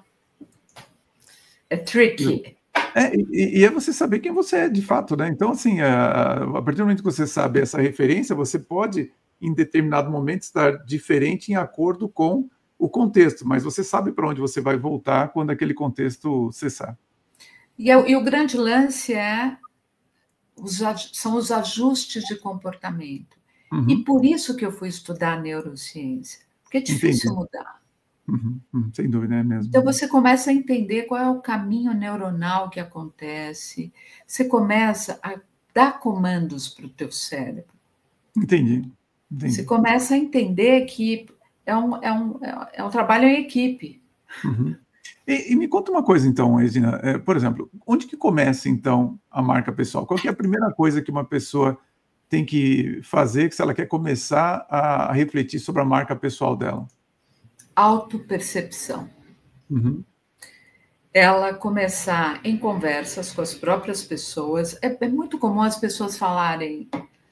é tricky. É, e e é você saber quem você é de fato, né. Então, assim, a a partir do momento que você sabe essa referência, você pode, em determinado momento, estar diferente em acordo com o contexto, mas você sabe para onde você vai voltar quando aquele contexto cessar. E é o e o grande lance é os aju são os ajustes de comportamento. E Uhum, por isso que eu fui estudar neurociência, porque é difícil entendi. mudar. Uhum, uhum, sem dúvida, é Então mesmo. você começa a entender qual é o caminho neuronal que acontece, você começa a dar comandos para o teu cérebro. Entendi, Você entendi. começa a entender que é um é um é um trabalho em equipe. Uhum. E e me conta uma coisa então, Regina, eh, por exemplo, onde que começa então a marca pessoal? Qual que é a primeira coisa que uma pessoa tem que fazer, que se ela quer começar a refletir sobre a marca pessoal dela? Autopercepção. Uhum. Ela começar em conversas com as próprias pessoas. É é muito comum as pessoas falarem,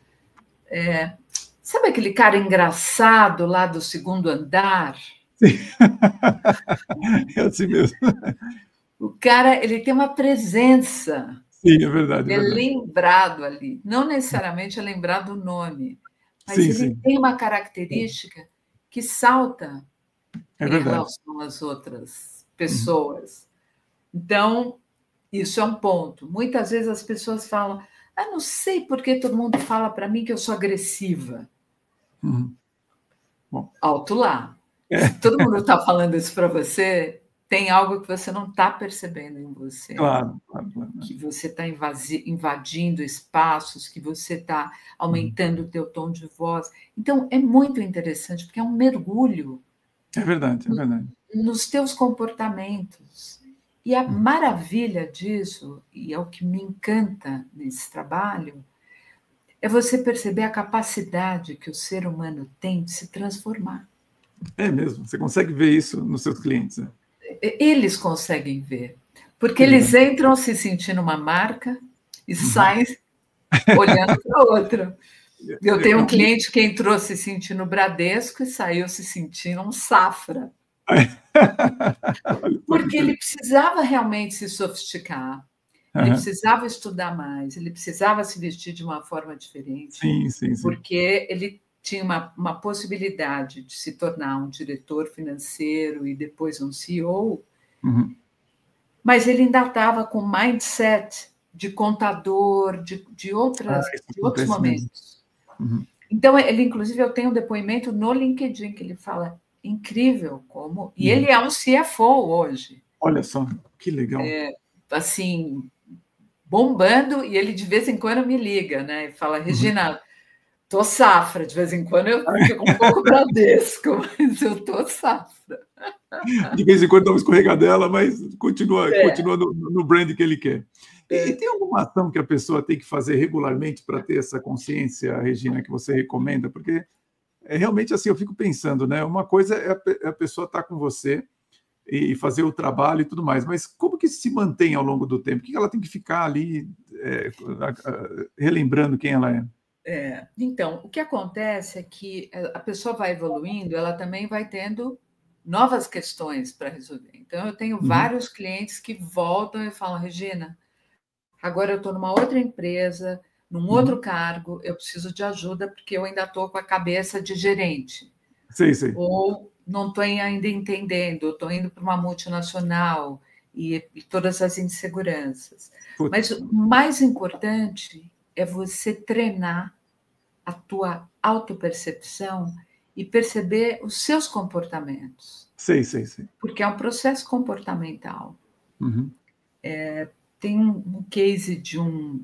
sabe aquele cara engraçado lá do segundo andar? Sim. É assim mesmo. O cara, ele tem uma presença, Sim, é verdade, é é verdade. lembrado ali. Não necessariamente é lembrado o nome, mas Sim, ele sim. tem uma característica que salta É em verdade. relação às outras Uhum, pessoas. Então, isso é um ponto. Muitas vezes as pessoas falam: "Ah, não sei por que todo mundo fala para mim que eu sou agressiva". uhum. Bom, Alto lá. Se é, todo mundo está falando isso para você, tem algo que você não está percebendo em você, claro, claro, claro, né. que você está invadindo espaços, que você está Uhum. aumentando o teu tom de voz. Então, é muito interessante, porque é um mergulho É verdade, é verdade. nos teus comportamentos. E a Uhum. maravilha disso, e é o que me encanta nesse trabalho, é você perceber a capacidade que o ser humano tem de se transformar. É mesmo, você consegue ver isso nos seus clientes, né. Eles conseguem ver, porque Que eles legal. entram se sentindo uma marca e Uhum. saem olhando para outra. Eu É é tenho um um cliente que entrou se sentindo Bradesco e saiu se sentindo um Safra, olha só que porque ele interessante. precisava realmente se sofisticar, ele Aham. precisava estudar mais, ele precisava se vestir de uma forma diferente, Sim, sim, sim. porque ele tinha uma, uma possibilidade de se tornar um diretor financeiro e depois um C E O, Uhum. mas ele ainda estava com mindset de contador, de, de, Ah, outras, isso de outros acontece mesmo. momentos. Uhum. Então, ele, inclusive, eu tenho um depoimento no LinkedIn que ele fala incrível como. E Uhum. ele é um C F O hoje, Olha só, que legal. assim, bombando, e ele de vez em quando me liga, né? E fala, Uhum. Regina, tô safra, de vez em quando eu fico um pouco Bradesco, mas eu tô safra. De vez em quando dá uma escorregadela, mas continua É, continua no no brand que ele quer. E e é. tem alguma ação que a pessoa tem que fazer regularmente para ter essa consciência, Regina, que você recomenda? Porque, é realmente, assim, eu fico pensando, né, uma coisa é a pe é a pessoa estar com você e fazer o trabalho e tudo mais, mas como que se mantém ao longo do tempo? O que que ela tem que ficar ali, eh, a a relembrando quem ela é? É, então, o que acontece é que eh, a pessoa vai evoluindo, ela também vai tendo novas questões para resolver. Então, eu tenho Uhum, vários clientes que voltam e falam, Regina, agora eu estou numa outra empresa, num outro cargo, eu preciso de ajuda porque eu ainda estou com a cabeça de gerente. Sim, sim. Ou não estou ainda entendendo, estou indo para uma multinacional e, e todas as inseguranças. Putz. Mas o mais importante é você treinar a tua autopercepção e perceber os seus comportamentos. Sim, sim, sim. Porque é um processo comportamental. Uhum. É, tem um, um case de um,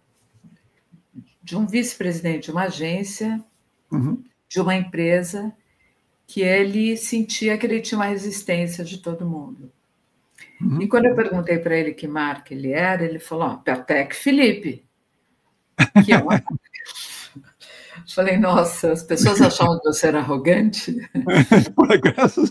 de um vice-presidente de uma agência, uhum. de uma empresa, que ele sentia que ele tinha uma resistência de todo mundo. Uhum. E quando eu perguntei para ele que marca ele era, ele falou, ó, Patek Philippe, que é uma marca. Falei, nossa, as pessoas achavam que você era arrogante? Por acaso?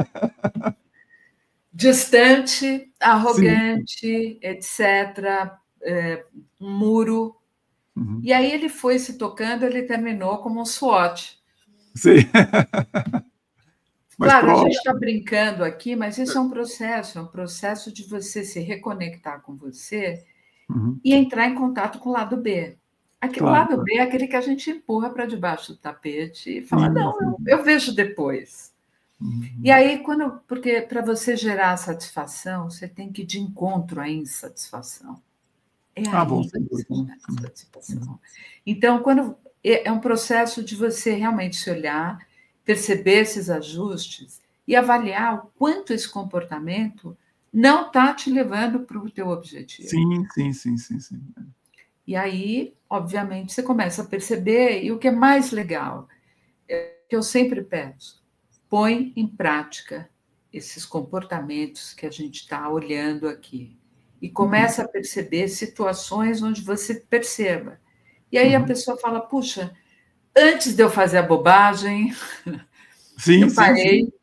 Distante, arrogante, sim, etcétera, é, um muro. Uhum. E aí ele foi se tocando, ele terminou como um SWOT. Sim. Mas claro, prova... a gente está brincando aqui, mas isso é um processo, é um processo de você se reconectar com você, uhum, e entrar em contato com o lado B. Aquele claro, lado claro. B é aquele que a gente empurra para debaixo do tapete e fala, sim, não, sim. Eu, eu vejo depois. Uhum. E aí, quando, porque para você gerar satisfação, você tem que ir de encontro à insatisfação. É ah, aí bom, que você gera satisfação. Então, quando, é um processo de você realmente se olhar, perceber esses ajustes e avaliar o quanto esse comportamento não está te levando para o teu objetivo. Sim, sim, sim, sim, sim. E aí, obviamente, você começa a perceber, e o que é mais legal, é que eu sempre peço, põe em prática esses comportamentos que a gente está olhando aqui. E começa uhum. a perceber situações onde você perceba. E aí uhum. a pessoa fala, puxa, antes de eu fazer a bobagem, sim, eu parei sim, sim.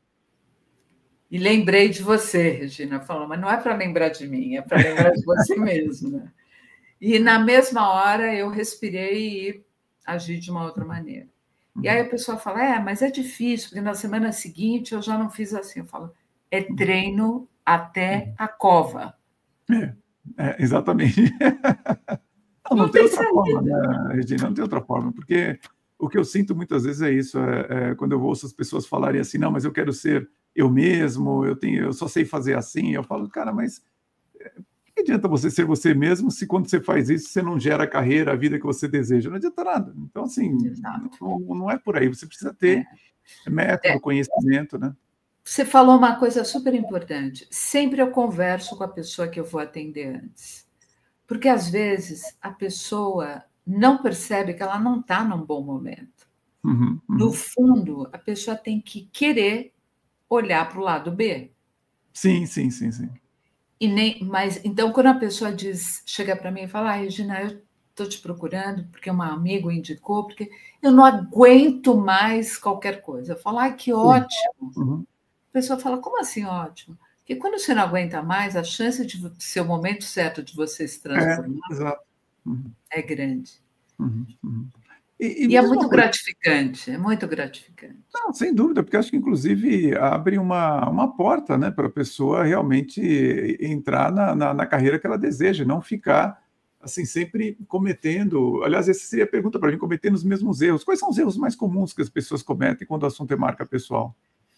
e lembrei de você, Regina. Falou, mas não é para lembrar de mim, é para lembrar de você mesmo. Né? E na mesma hora eu respirei e agi de uma outra maneira. E aí a pessoa fala, é, mas é difícil, porque na semana seguinte eu já não fiz assim. Eu falo, é treino até a cova. É, é exatamente. Não, não, não tem, tem outra saída. Forma, né, Regina? Não tem outra forma, porque o que eu sinto muitas vezes é isso, é, é, quando eu ouço as pessoas falarem assim, não, mas eu quero ser eu mesmo, eu, tenho, eu só sei fazer assim, eu falo, cara, mas é, que adianta você ser você mesmo se quando você faz isso você não gera a carreira, a vida que você deseja? Não adianta nada. Então, assim, não, não é por aí, você precisa ter é. método, é. conhecimento, né? Você falou uma coisa super importante. Sempre eu converso com a pessoa que eu vou atender antes. Porque, às vezes, a pessoa não percebe que ela não está num bom momento. Uhum, uhum. No fundo, a pessoa tem que querer olhar para o lado B. Sim, sim, sim, sim. E nem, mas, então, quando a pessoa diz, chega para mim e fala, ah, Regina, eu estou te procurando porque um amigo indicou, porque eu não aguento mais qualquer coisa. Eu falo, ah, que ótimo. Uhum. A pessoa fala, como assim ótimo? Porque quando você não aguenta mais, a chance de ser o momento certo de você se transformar é, exato. Uhum. é grande. Uhum, uhum. E, e, e é muito gratificante, é muito gratificante. Não, sem dúvida, porque acho que, inclusive, abre uma, uma porta, né, para a pessoa realmente entrar na, na, na carreira que ela deseja, não ficar, assim, sempre cometendo... Aliás, essa seria a pergunta para mim, cometendo os mesmos erros. Quais são os erros mais comuns que as pessoas cometem quando o assunto é marca pessoal?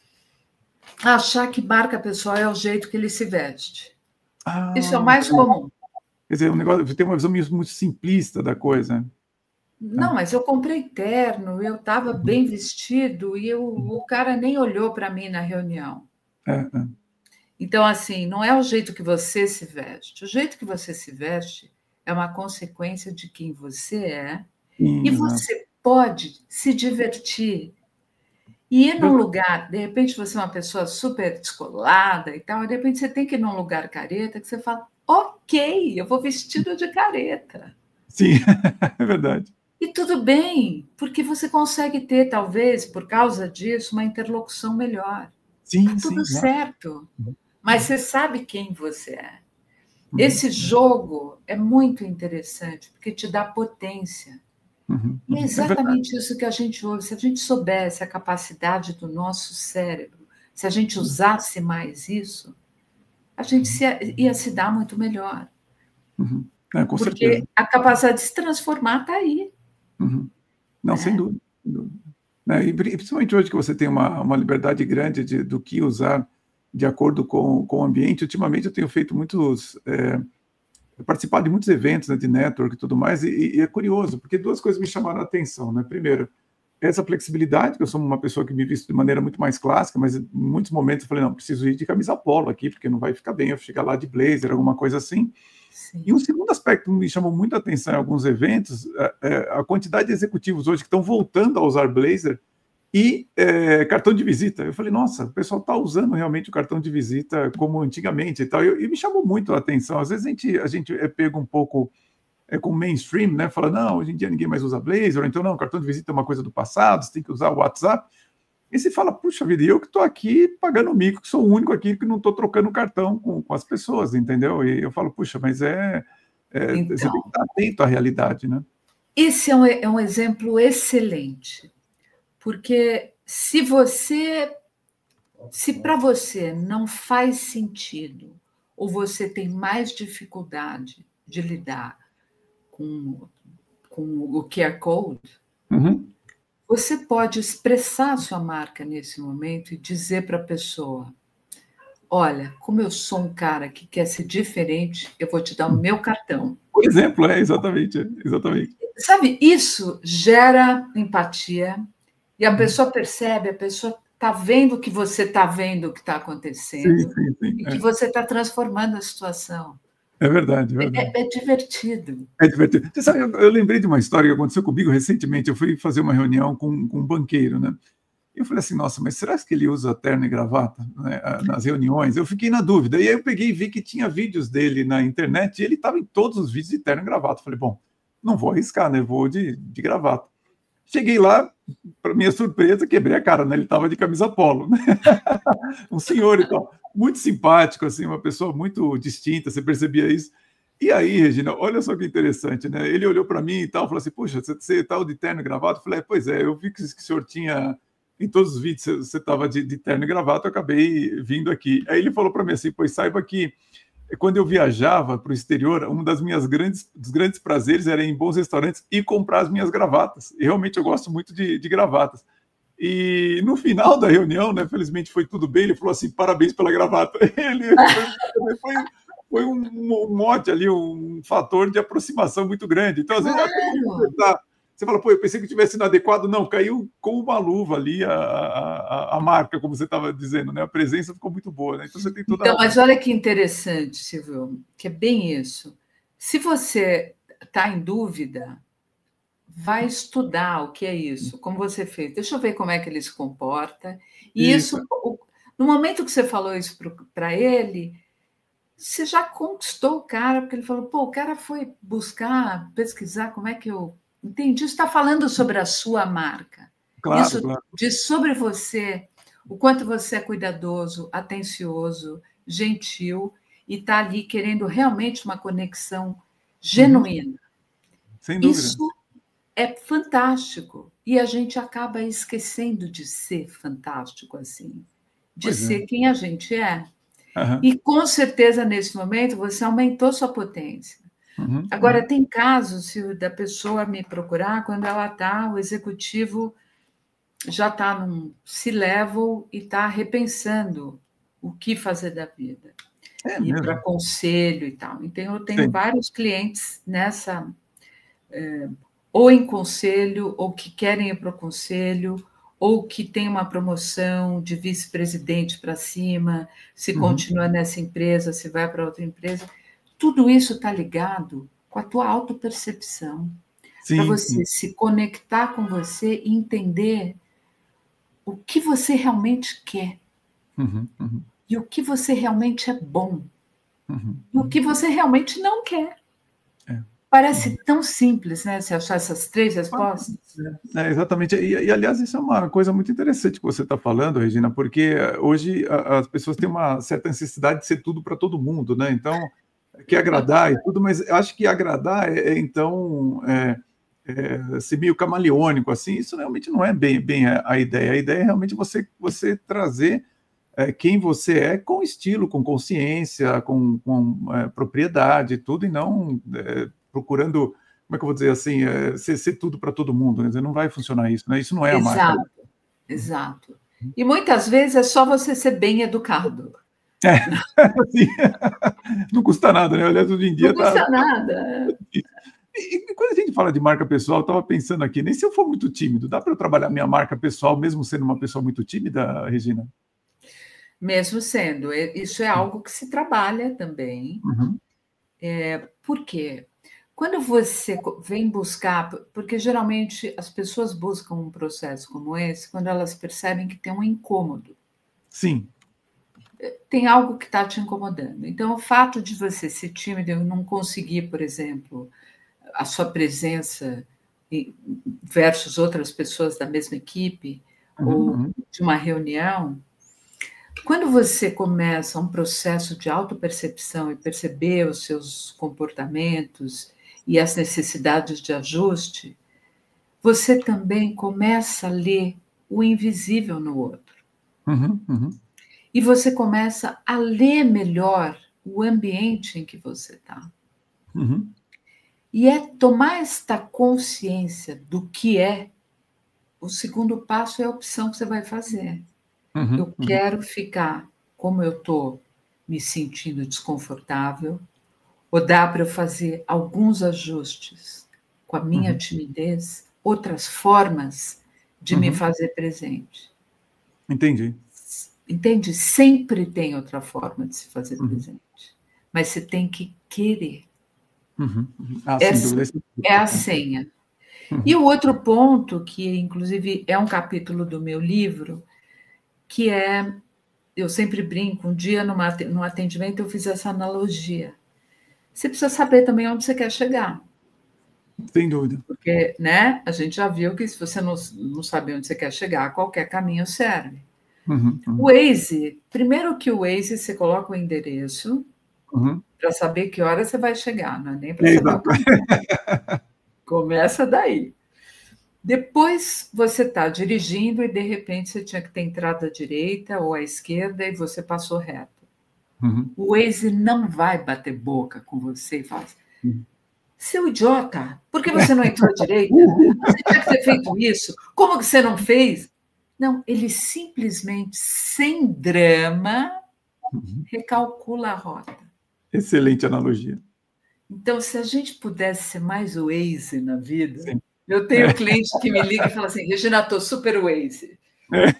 Achar que marca pessoal é o jeito que ele se veste. Ah, Isso é o mais comum. Quer dizer, um negócio, tem uma visão muito simplista da coisa. Não, mas eu comprei terno, eu estava bem vestido e eu, o cara nem olhou para mim na reunião. É, é. Então, assim, não é o jeito que você se veste. O jeito que você se veste é uma consequência de quem você é. Sim, e você exato. Pode se divertir. E ir num lugar, de repente você é uma pessoa super descolada e tal, e de repente você tem que ir num lugar careta que você fala, ok, eu vou vestido de careta. Sim, é verdade. E tudo bem, porque você consegue ter, talvez, por causa disso, uma interlocução melhor. Sim, tá tudo sim, certo. Uhum. Mas você sabe quem você é. Uhum. Esse jogo é muito interessante, porque te dá potência. Uhum. E é exatamente é isso que a gente ouve. Se a gente soubesse a capacidade do nosso cérebro, se a gente usasse mais isso, a gente se, ia se dar muito melhor. Uhum. É, com Porque certeza. a capacidade de se transformar está aí. Uhum. Não, é. sem dúvida. Sem dúvida. É, e principalmente hoje que você tem uma, uma liberdade grande de, do que usar de acordo com, com o ambiente. Ultimamente eu tenho feito muitos... É, participado de muitos eventos, né, de network e tudo mais, e, e é curioso, porque duas coisas me chamaram a atenção, né? Primeiro, essa flexibilidade, que eu sou uma pessoa que me visto de maneira muito mais clássica, mas em muitos momentos eu falei, não, preciso ir de camisa polo aqui, porque não vai ficar bem eu chegar lá de blazer, alguma coisa assim. Sim. E um segundo aspecto que me chamou muita atenção em alguns eventos, é a quantidade de executivos hoje que estão voltando a usar blazer e é, cartão de visita. Eu falei, nossa, o pessoal está usando realmente o cartão de visita como antigamente e tal. E, e me chamou muito a atenção. Às vezes a gente, a gente é pego um pouco é, com mainstream, né? Fala, não, hoje em dia ninguém mais usa blazer, ou então não, cartão de visita é uma coisa do passado, você tem que usar o WhatsApp. E você fala, puxa vida, e eu que estou aqui pagando mico, que sou o único aqui que não estou trocando cartão com, com as pessoas, entendeu? E eu falo, puxa, mas é, é então, você tem que estar atento à realidade, né? Esse é um, é um exemplo excelente. Porque se você, se para você não faz sentido, ou você tem mais dificuldade de lidar com, com o Q R Code, uhum. Você pode expressar a sua marca nesse momento e dizer para a pessoa, olha, como eu sou um cara que quer ser diferente, eu vou te dar o meu cartão. Por exemplo, é exatamente, exatamente. Sabe, isso gera empatia, e a pessoa percebe, a pessoa está vendo o que você está vendo o que está acontecendo, sim, sim, sim, e é. que você está transformando a situação. É verdade, é verdade. É, é divertido. É divertido. Você sabe, eu, eu lembrei de uma história que aconteceu comigo recentemente. Eu fui fazer uma reunião com, com um banqueiro, né? E eu falei assim, nossa, mas será que ele usa terno e gravata, né, nas reuniões? Eu fiquei na dúvida. E aí eu peguei e vi que tinha vídeos dele na internet e ele estava em todos os vídeos de terno e gravata. Eu falei, bom, não vou arriscar, né? Vou de, de gravata. Cheguei lá, para minha surpresa, quebrei a cara, né? Ele estava de camisa polo, né? Um senhor e tal, muito simpático, assim, uma pessoa muito distinta, você percebia isso. E aí, Regina, olha só que interessante, né? Ele olhou para mim e tal, falou assim, puxa, você tal de terno e gravata? Eu falei, pois é, eu vi que o senhor tinha, em todos os vídeos você estava de, de terno e gravata, eu acabei vindo aqui. Aí ele falou para mim assim, pois saiba que quando eu viajava para o exterior, um das minhas grandes, dos grandes prazeres era ir em bons restaurantes e comprar as minhas gravatas. E realmente eu gosto muito de, de gravatas. E no final da reunião, né, felizmente foi tudo bem, ele falou assim, parabéns pela gravata. Ele foi, foi um, um mote ali, um fator de aproximação muito grande. Então, às vezes, claro. Tá, você fala, pô, eu pensei que tivesse inadequado. Não, caiu com uma luva ali a, a, a marca, como você estava dizendo, né? A presença ficou muito boa, né? Então, você tem toda Então, a... mas olha que interessante, Silvio, que é bem isso. Se você está em dúvida, vai estudar o que é isso, como você fez. Deixa eu ver como é que ele se comporta. E isso, isso no momento que você falou isso para ele, você já conquistou o cara, porque ele falou, pô, o cara foi buscar, pesquisar como é que eu... Entendi, isso está falando sobre a sua marca. Claro, isso claro. diz sobre você, o quanto você é cuidadoso, atencioso, gentil, e está ali querendo realmente uma conexão genuína. Sem dúvida. Isso é fantástico. E a gente acaba esquecendo de ser fantástico assim, de pois ser é. quem a gente é. Uhum. E com certeza, nesse momento, você aumentou sua potência. Uhum. Agora, uhum. tem casos se, da pessoa me procurar quando ela está, o executivo já está num C-level e está repensando o que fazer da vida. É e para conselho e tal. Então, eu tenho Sim. vários clientes nessa... É, ou em conselho, ou que querem ir para o conselho, ou que tem uma promoção de vice-presidente para cima, se uhum. continua nessa empresa, se vai para outra empresa. Tudo isso está ligado com a tua autopercepção. Para você sim. se conectar com você e entender o que você realmente quer. Uhum, uhum. E o que você realmente é bom. Uhum, e o que você realmente não quer. É. Parece tão simples, né? Se achar essas três respostas. É, é exatamente. E, e, aliás, isso é uma coisa muito interessante que você está falando, Regina, porque hoje a, as pessoas têm uma certa necessidade de ser tudo para todo mundo, né? Então, quer agradar e tudo, mas eu acho que agradar é, é então, é, é, ser meio camaleônico, assim, isso realmente não é bem, bem a, a ideia. A ideia é realmente você, você trazer é, quem você é com estilo, com consciência, com, com é, propriedade, tudo, e não é, procurando, como é que eu vou dizer assim, é, ser, ser tudo para todo mundo. Quer dizer, não vai funcionar isso, né? Isso não é a marca. Exato, exato. E muitas vezes é só você ser bem educado. É, assim, não custa nada, né? Aliás, hoje em dia não custa tá, nada. E, e quando a gente fala de marca pessoal, eu estava pensando aqui, nem se eu for muito tímido, dá para eu trabalhar minha marca pessoal mesmo sendo uma pessoa muito tímida, Regina? Mesmo sendo, isso é algo que se trabalha também. Uhum. É, por quê? Quando você vem buscar, porque geralmente as pessoas buscam um processo como esse quando elas percebem que tem um incômodo. Sim. Tem algo que está te incomodando. Então, o fato de você ser tímido e não conseguir, por exemplo, a sua presença versus outras pessoas da mesma equipe, Uhum, ou uhum. de uma reunião, quando você começa um processo de autopercepção e perceber os seus comportamentos e as necessidades de ajuste, você também começa a ler o invisível no outro. Uhum, uhum. E você começa a ler melhor o ambiente em que você está. Uhum. E é tomar esta consciência do que é, o segundo passo é a opção que você vai fazer. Uhum, Eu uhum. quero ficar como eu estou me sentindo desconfortável, ou dá para eu fazer alguns ajustes com a minha Uhum. timidez, outras formas de Uhum. me fazer presente. Entendi. Entende? Sempre tem outra forma de se fazer Uhum. presente. Mas você tem que querer. Uhum. Uhum. Ah, sem Essa dúvida. é a senha. Uhum. E o outro ponto, que inclusive é um capítulo do meu livro, que é, eu sempre brinco, um dia numa, num atendimento eu fiz essa analogia. Você precisa saber também onde você quer chegar. Sem dúvida. Porque, né, a gente já viu que se você não, não sabe onde você quer chegar, qualquer caminho serve. Uhum. O Uhum. Waze, primeiro que o Waze, você coloca o endereço Uhum. para saber que hora você vai chegar, não é nem para É, saber o exato. caminho. Começa daí. Depois você está dirigindo e, de repente, você tinha que ter entrada à direita ou à esquerda e você passou reto. Uhum. O Waze não vai bater boca com você e falar assim, Uhum. seu idiota, por que você não entrou à direita? Uhum. Você tinha que ter feito isso? Como que você não fez? Não, ele simplesmente, sem drama, Uhum. recalcula a rota. Excelente analogia. Então, se a gente pudesse ser mais Waze na vida, Sim. eu tenho cliente que me liga e fala assim, Regina, estou super Waze. É.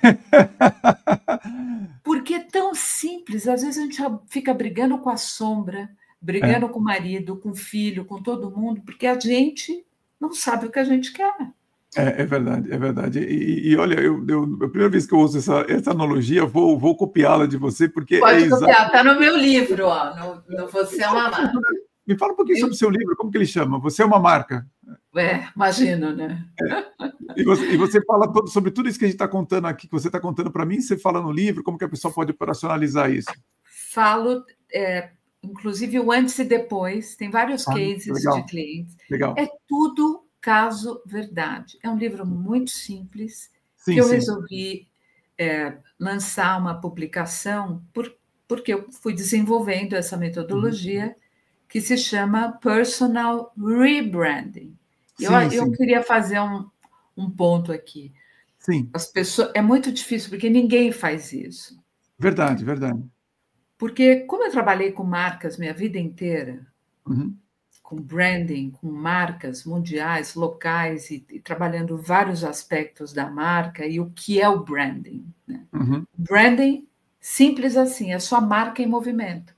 Porque é tão simples, às vezes a gente fica brigando com a sombra, brigando É. com o marido, com o filho, com todo mundo, porque a gente não sabe o que a gente quer. É, é verdade, é verdade. E, e olha, eu, eu, a primeira vez que eu uso essa, essa analogia, vou, vou copiá-la de você, porque é Pode exato. copiar, está no meu livro, ó, no, no Você é uma Marca. Me fala um pouquinho sobre o seu livro, como que ele chama? Você é uma marca. É, imagino, né? É. E, você, e você fala todo, sobre tudo isso que a gente está contando aqui, que você está contando para mim, você fala no livro, como que a pessoa pode operacionalizar isso? Falo, é, inclusive o antes e depois, tem vários Ah, cases de legal, clientes. legal. É tudo caso verdade. É um livro muito simples, que Sim, eu sim. resolvi é, lançar uma publicação, por, porque eu fui desenvolvendo essa metodologia Uhum. que se chama Personal Rebranding. Eu, Sim, eu sim. queria fazer um, um ponto aqui. Sim. As pessoas, é muito difícil, porque ninguém faz isso. Verdade, verdade. Porque, como eu trabalhei com marcas minha vida inteira, Uhum. com branding, com marcas mundiais, locais, e, e trabalhando vários aspectos da marca e o que é o branding. Né? Uhum. Branding, simples assim, é sua marca em movimento.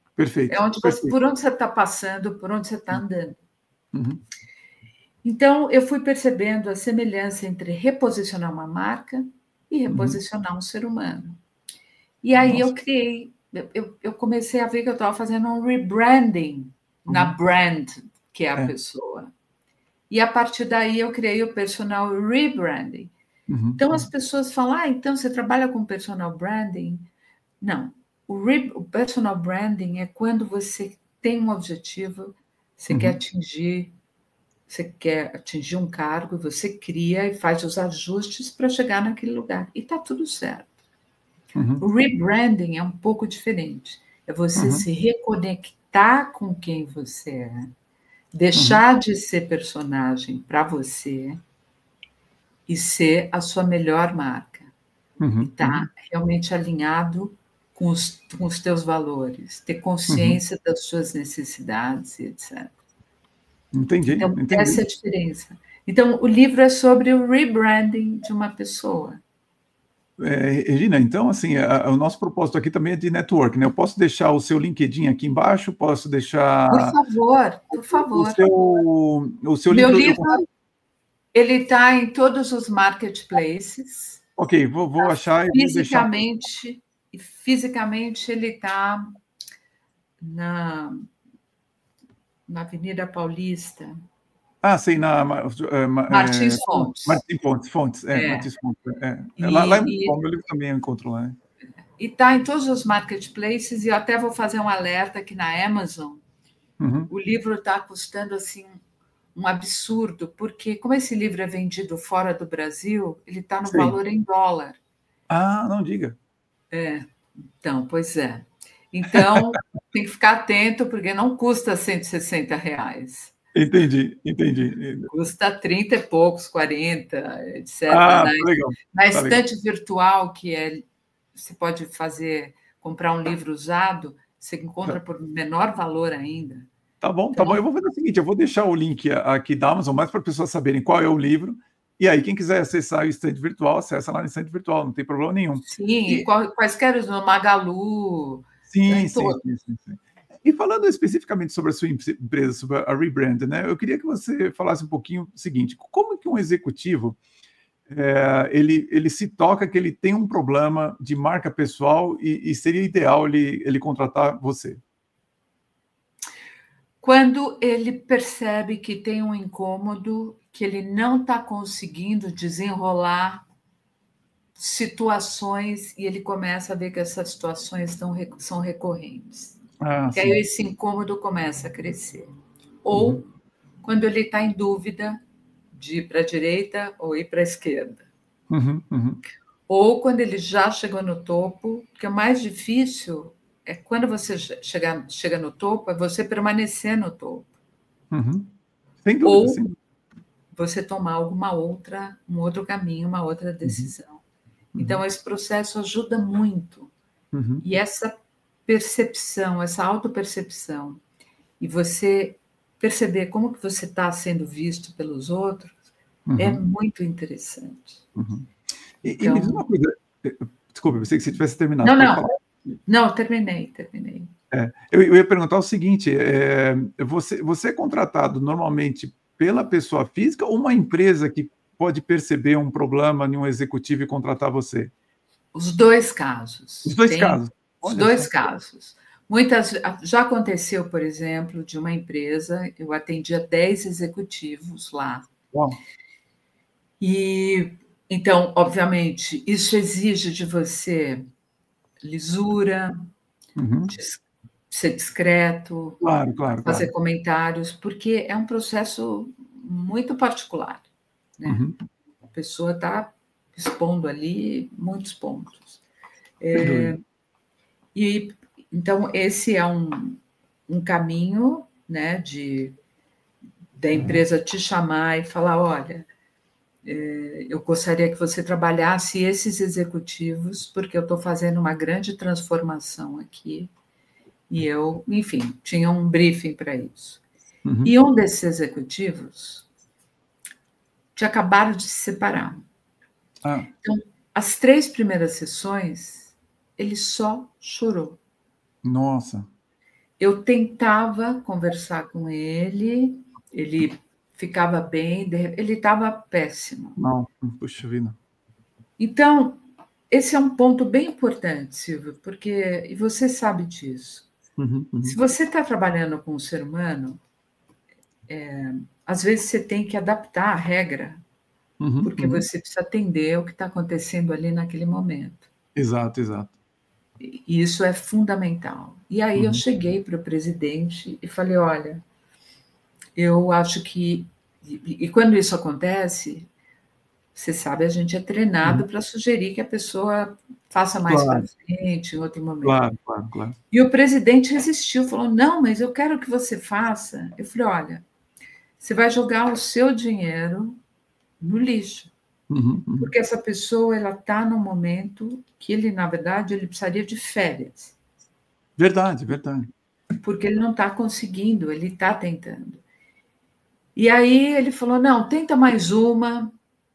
É Perfeito, onde você, perfeito. por onde você está passando, por onde você está andando. Uhum. Então, eu fui percebendo a semelhança entre reposicionar uma marca e Uhum. reposicionar um ser humano. E aí Nossa. eu criei, eu, eu comecei a ver que eu estava fazendo um rebranding na Uhum. brand, que é a É. pessoa. E a partir daí eu criei o personal rebranding. Uhum. Então as pessoas falam, ah, então você trabalha com personal branding? Não. O, re, o personal branding é quando você tem um objetivo, você Uhum. quer atingir, você quer atingir um cargo, você cria e faz os ajustes para chegar naquele lugar. E está tudo certo. Uhum. O rebranding é um pouco diferente. É você Uhum. se reconectar com quem você é, deixar uhum. de ser personagem para você e ser a sua melhor marca. E Uhum. estar Uhum. realmente alinhado com os, com os teus valores, ter Uhum. consciência das suas necessidades, etcétera. Entendi, Então, essa entendi. é a diferença. Então, o livro é sobre o rebranding de uma pessoa. É, Regina, então, assim, a, a, o nosso propósito aqui também é de network, né? Eu posso deixar o seu LinkedIn aqui embaixo, posso Por deixar favor, por o, o favor. seu, o seu Meu livro. Eu livro, consigo... ele está em todos os marketplaces. Ok, vou, vou Tá achar e vou deixar. Fisicamente, e fisicamente ele está na, na Avenida Paulista. Ah, sei, na é, Martins é, Fontes. Martins Fontes, Fontes, é, É. Martins Fontes. É. É, lá, lá é muito E, bom, meu livro também eu encontro lá. Né? E está em todos os marketplaces, e eu até vou fazer um alerta que na Amazon Uhum. o livro está custando assim um absurdo, porque como esse livro é vendido fora do Brasil, ele está no Sei. valor em dólar. Ah, não diga. É, então, pois é. Então, tem que ficar atento, porque não custa cento e sessenta reais. Entendi, entendi. Custa trinta e poucos, quarenta, etcétera. Ah, Na, tá legal. na Tá legal. estante virtual, que é, você pode fazer, comprar um livro usado, você encontra Tá. por menor valor ainda. Tá bom, então, tá bom. Eu vou fazer o seguinte, eu vou deixar o link aqui da Amazon, mais para as pessoas saberem qual é o livro. E aí, quem quiser acessar o estante virtual, acessa lá no estante virtual, não tem problema nenhum. Sim, e e quaisquer, no Magalu, sim, em sim, sim, sim, sim. E falando especificamente sobre a sua empresa, sobre a Rebrand, né? Eu queria que você falasse um pouquinho o seguinte: como que um executivo é, ele, ele se toca que ele tem um problema de marca pessoal e, e seria ideal ele, ele contratar você? Quando ele percebe que tem um incômodo, que ele não está conseguindo desenrolar situações e ele começa a ver que essas situações estão, são recorrentes. Ah, que aí sim. esse incômodo começa a crescer. Ou Uhum. quando ele está em dúvida de ir para a direita ou ir para a esquerda. Uhum, uhum. Ou quando ele já chegou no topo, porque o mais difícil é quando você chega, chega no topo, é você permanecer no topo. Uhum. Sem dúvida, Ou sem dúvida. você tomar alguma outra, um outro caminho, uma outra decisão. Uhum. Então, esse processo ajuda muito. Uhum. E essa percepção, essa autopercepção, e você perceber como que você está sendo visto pelos outros, uhum. é muito interessante. Uhum. E, então, e me diz uma coisa, desculpa, eu pensei que você tivesse terminado, não, pode não, falar. Não, terminei, terminei. É, eu, eu ia perguntar o seguinte, é, você, você é contratado normalmente pela pessoa física ou uma empresa que pode perceber um problema em um executivo e contratar você? Os dois casos. Os dois Tem casos. Os Olha dois só. casos. Muitas, já aconteceu, por exemplo, de uma empresa, eu atendia dez executivos lá. Uau. E, então, obviamente, isso exige de você lisura, uhum. ser discreto, claro, claro, fazer claro. comentários, porque é um processo muito particular. Né? Uhum. A pessoa está expondo ali muitos pontos. É, e então, esse é um, um caminho, né, de, da empresa te chamar e falar, olha, é, eu gostaria que você trabalhasse esses executivos, porque eu estou fazendo uma grande transformação aqui, e eu, enfim, tinha um briefing para isso. Uhum. E um desses executivos tinha acabado de se separar. Ah. Então, as três primeiras sessões, ele só chorou. Nossa. Eu tentava conversar com ele, ele ficava bem, ele estava péssimo. Não, puxa vida. Então, esse é um ponto bem importante, Silvio, porque, e você sabe disso, uhum, uhum. se você está trabalhando com um ser humano, é, às vezes você tem que adaptar a regra, uhum, porque uhum. você precisa atender o que está acontecendo ali naquele momento. Exato, exato. E isso é fundamental. E aí uhum. eu cheguei para o presidente e falei, olha, eu acho que... E, e quando isso acontece, você sabe, a gente é treinado uhum. para sugerir que a pessoa faça mais Claro. para frente, em outro momento. Claro, claro, claro. E o presidente resistiu, falou, não, mas eu quero que você faça. Eu falei, olha, você vai jogar o seu dinheiro no lixo. Uhum, uhum. Porque essa pessoa ela está num momento que ele, na verdade, ele precisaria de férias. Verdade, verdade. Porque ele não está conseguindo, ele está tentando. E aí ele falou, não, tenta mais uma.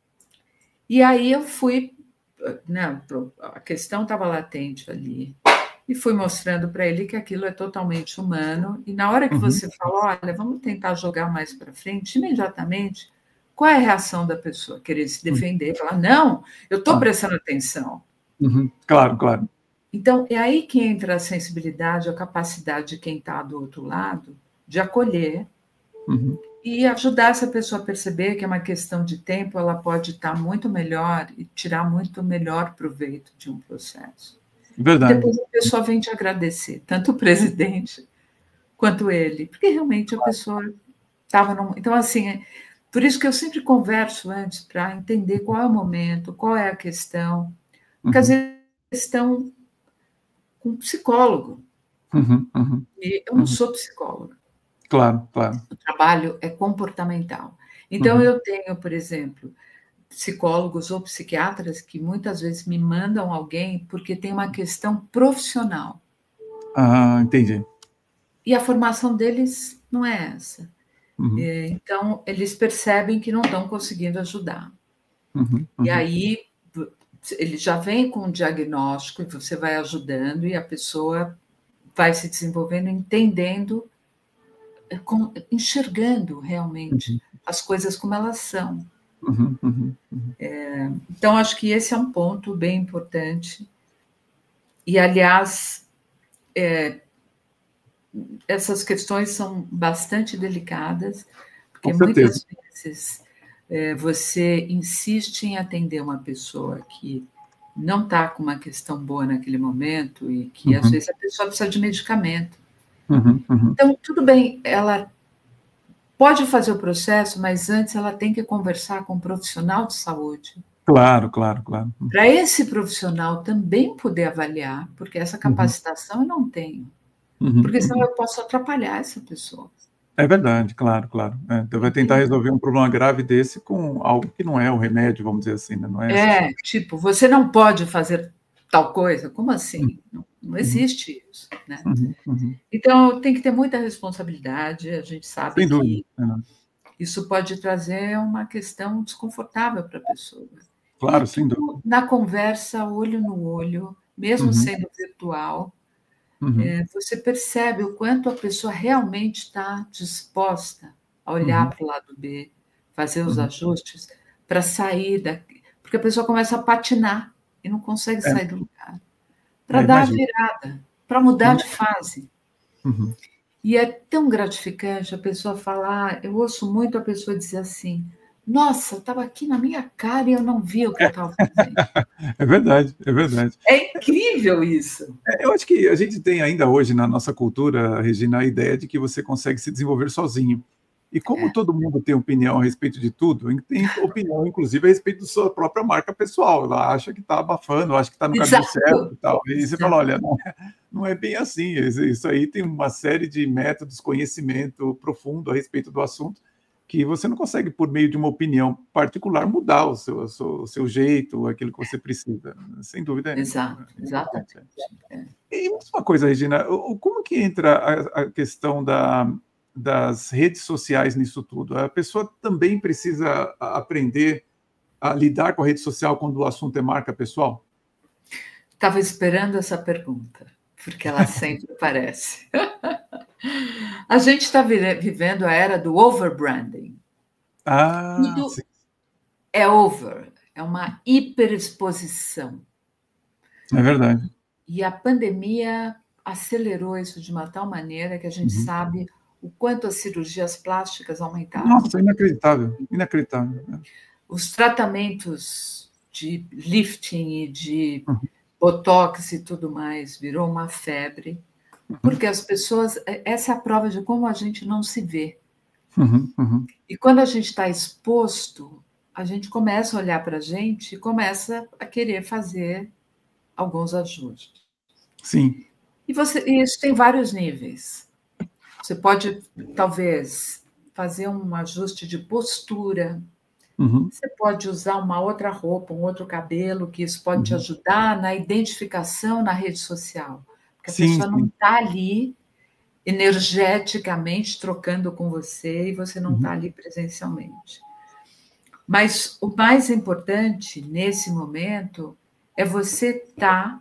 E aí eu fui, né, a questão estava latente ali, e fui mostrando para ele que aquilo é totalmente humano, e na hora que Uhum. você fala, olha, vamos tentar jogar mais para frente, imediatamente, qual é a reação da pessoa? Querer se defender, falar, não, eu estou Ah. prestando atenção. Uhum. Claro, claro. Então, é aí que entra a sensibilidade, a capacidade de quem está do outro lado, de acolher, Uhum. e ajudar essa pessoa a perceber que é uma questão de tempo, ela pode estar muito melhor e tirar muito melhor proveito de um processo. Verdade. E depois a pessoa vem te agradecer, tanto o presidente quanto ele, porque realmente a pessoa estava num... Então, assim, por isso que eu sempre converso antes para entender qual é o momento, qual é a questão, porque Uhum. às vezes estão com um psicólogo, Uhum, uhum, e eu não uhum. sou psicóloga. Claro, claro. O trabalho é comportamental. Então, Uhum. eu tenho, por exemplo, psicólogos ou psiquiatras que muitas vezes me mandam alguém porque tem uma questão profissional. Ah, entendi. E a formação deles não é essa. Uhum. Então, eles percebem que não estão conseguindo ajudar. Uhum, uhum. E aí, ele já vem com um diagnóstico e você vai ajudando e a pessoa vai se desenvolvendo, entendendo, enxergando realmente Uhum. as coisas como elas são. Uhum, uhum, uhum. É, então, acho que esse é um ponto bem importante. E, aliás, é, essas questões são bastante delicadas, porque Com certeza. muitas vezes é, você insiste em atender uma pessoa que não está com uma questão boa naquele momento e que, às Uhum. vezes, a pessoa precisa de medicamento. Uhum, uhum. Então, tudo bem, ela pode fazer o processo, mas antes ela tem que conversar com um profissional de saúde. Claro, claro, claro. Para esse profissional também poder avaliar, porque essa capacitação eu não tenho. Uhum, Porque senão uhum. eu posso atrapalhar essa pessoa. É verdade, claro, claro. É, então vai tentar resolver um problema grave desse com algo que não é o remédio, vamos dizer assim, né? Não é essa É, solução. tipo, você não pode fazer tal coisa. Como assim? Não, não existe isso, né? Uhum, uhum. Então, tem que ter muita responsabilidade. A gente sabe Sem dúvida. que Uhum. isso pode trazer uma questão desconfortável para a pessoa. E Claro, sem dúvida. tudo na conversa, olho no olho, mesmo Uhum. sendo virtual, Uhum. é, você percebe o quanto a pessoa realmente está disposta a olhar Uhum. para o lado B, fazer os Uhum. ajustes, para sair da... Porque a pessoa começa a patinar e não consegue É. sair do lugar. Para É, dar a imagino. virada, para mudar de fase. Uhum. E é tão gratificante a pessoa falar, eu ouço muito a pessoa dizer assim, nossa, estava aqui na minha cara e eu não vi o que eu estava fazendo. É verdade, é verdade. É incrível isso. É, eu acho que a gente tem ainda hoje na nossa cultura, Regina, a ideia de que você consegue se desenvolver sozinho. E como É. todo mundo tem opinião a respeito de tudo, tem opinião, inclusive, a respeito da sua própria marca pessoal. Ela acha que está abafando, acha que está no caminho certo Exato. e tal. E você fala, Exato. olha, não é, não é bem assim. Isso aí tem uma série de métodos, conhecimento profundo a respeito do assunto, que você não consegue, por meio de uma opinião particular, mudar o seu, o seu, o seu jeito, aquilo que você precisa. Sem dúvida. Exato, É exatamente. É. E me diz uma coisa, Regina, como que entra a, a questão da, das redes sociais nisso tudo? A pessoa também precisa aprender a lidar com a rede social quando o assunto é marca pessoal? Estava esperando essa pergunta, porque ela sempre aparece. A gente está vivendo a era do overbranding. Ah, Tudo sim. é over, é uma hiperexposição. É verdade. E a pandemia acelerou isso de uma tal maneira que a gente Uhum. sabe o quanto as cirurgias plásticas aumentaram. Nossa, inacreditável, inacreditável. Os tratamentos de lifting e de Uhum. botox e tudo mais virou uma febre, porque as pessoas... Essa é a prova de como a gente não se vê. Uhum, uhum. E quando a gente está exposto, a gente começa a olhar para a gente e começa a querer fazer alguns ajustes. Sim. E, você, e isso tem vários níveis. Você pode, talvez, fazer um ajuste de postura. Uhum. Você pode usar uma outra roupa, um outro cabelo, que isso pode te Uhum. ajudar na identificação na rede social. Porque a Sim, pessoa não sim. está ali energeticamente trocando com você e você não está Uhum. ali presencialmente. Mas o mais importante nesse momento é você estar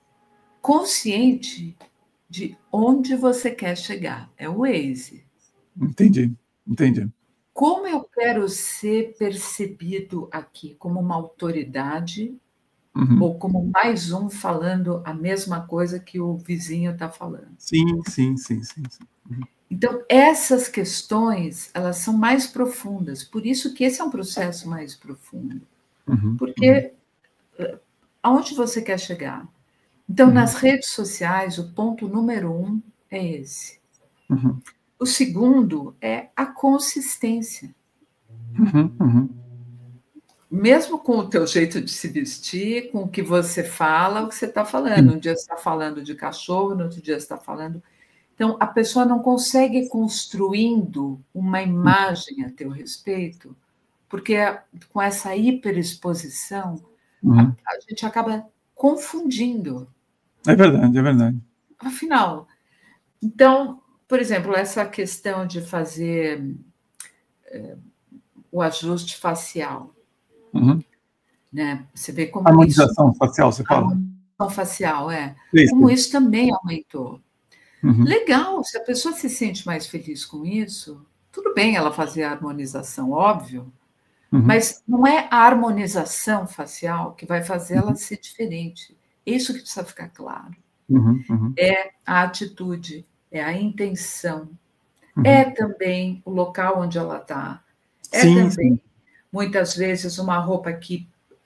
consciente de onde você quer chegar. É o Waze. Entendi, entendi. Como eu quero ser percebido aqui? Como uma autoridade Uhum. ou como mais um falando a mesma coisa que o vizinho está falando? Sim, sim, sim, sim, sim. Uhum. Então, essas questões, elas são mais profundas. Por isso que esse é um processo mais profundo. Uhum. Porque uhum. aonde você quer chegar? Então, uhum. nas redes sociais, o ponto número um é esse. Uhum. O segundo é a consistência. Uhum. Uhum. Mesmo com o teu jeito de se vestir, com o que você fala, o que você está falando. Um dia você está falando de cachorro, no outro dia você está falando... Então, a pessoa não consegue ir construindo uma imagem a teu respeito, porque com essa hiperexposição, a, Uhum. a gente acaba confundindo. É verdade, é verdade. Afinal, então, por exemplo, essa questão de fazer é, o ajuste facial, Uhum. né? Você vê como Harmonização isso... facial, você fala? Harmonização facial, é. Isso. Como isso também aumentou. Uhum. Legal, se a pessoa se sente mais feliz com isso, tudo bem ela fazer a harmonização, óbvio, Uhum. mas não é a harmonização facial que vai fazer ela Uhum. ser diferente. Isso que precisa ficar claro. Uhum. Uhum. É a atitude, é a intenção, uhum. é também o local onde ela está, é Sim, também, sim. muitas vezes, uma roupa que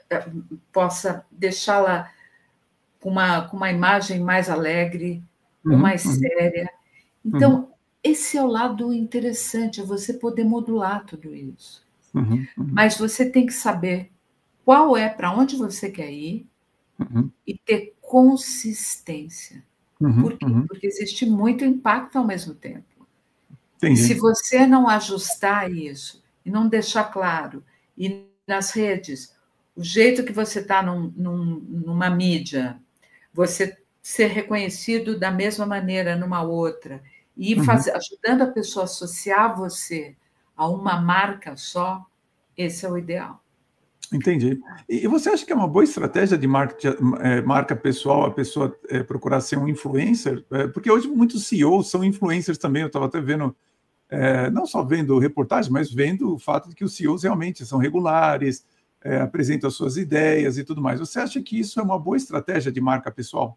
possa deixá-la com uma, com uma imagem mais alegre, ou Uhum. mais Uhum. séria. Então, uhum. esse é o lado interessante, é você poder modular tudo isso. Uhum. Uhum. Mas você tem que saber qual é, para onde você quer ir, Uhum. e ter consistência. Uhum. Por quê? Uhum. Porque existe muito impacto ao mesmo tempo. Entendi. E se você não ajustar isso, e não deixar claro, e nas redes, o jeito que você está num, num, numa mídia, você ser reconhecido da mesma maneira numa outra, e Uhum. fazer, ajudando a pessoa a associar você a uma marca só, esse é o ideal. Entendi. E você acha que é uma boa estratégia de marca, é, marca pessoal a pessoa é, procurar ser um influencer? É, porque hoje muitos C E Os são influencers também. Eu estava até vendo, é, não só vendo reportagem, mas vendo o fato de que os C E Os realmente são regulares, é, apresentam as suas ideias e tudo mais. Você acha que isso é uma boa estratégia de marca pessoal?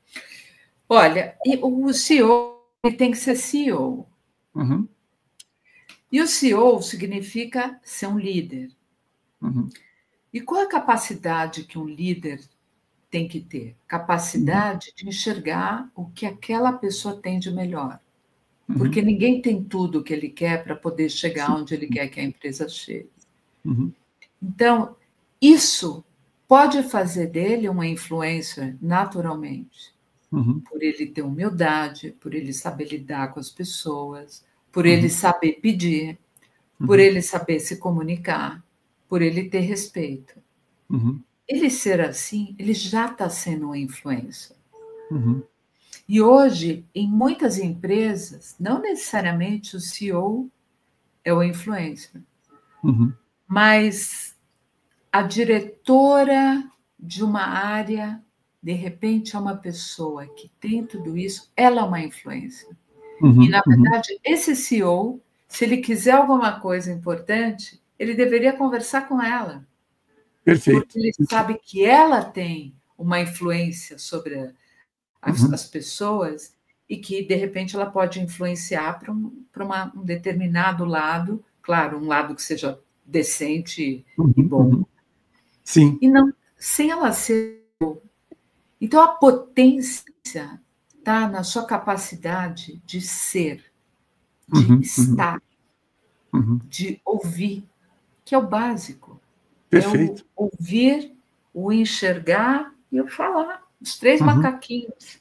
Olha, e o C E O ele tem que ser C E O. Uhum. E o C E O significa ser um líder. Uhum. E qual é a capacidade que um líder tem que ter? Capacidade uhum. de enxergar o que aquela pessoa tem de melhor. Uhum. Porque ninguém tem tudo o que ele quer para poder chegar Sim. onde ele quer que a empresa chegue. Uhum. Então, isso pode fazer dele uma influencer naturalmente. Uhum. Por ele ter humildade, por ele saber lidar com as pessoas, por uhum. ele saber pedir, uhum. por ele saber se comunicar, por ele ter respeito. Uhum. Ele ser assim, ele já está sendo uma influencer. Uhum. E hoje, em muitas empresas, não necessariamente o C E O é o influencer, uhum. mas a diretora de uma área, de repente, é uma pessoa que tem tudo isso, ela é uma influencer. Uhum. E, na verdade, uhum. esse C E O, se ele quiser alguma coisa importante, ele deveria conversar com ela. Perfeito. Porque ele sabe que ela tem uma influência sobre as, uhum. as pessoas e que, de repente, ela pode influenciar para um, para uma, um determinado lado, claro, um lado que seja decente uhum. e bom. Uhum. Sim. E não, sem ela ser... Então, a potência está na sua capacidade de ser, de uhum. estar, uhum. de ouvir, que é o básico. Perfeito. É o ouvir, o enxergar e o falar. Os três uhum. macaquinhos.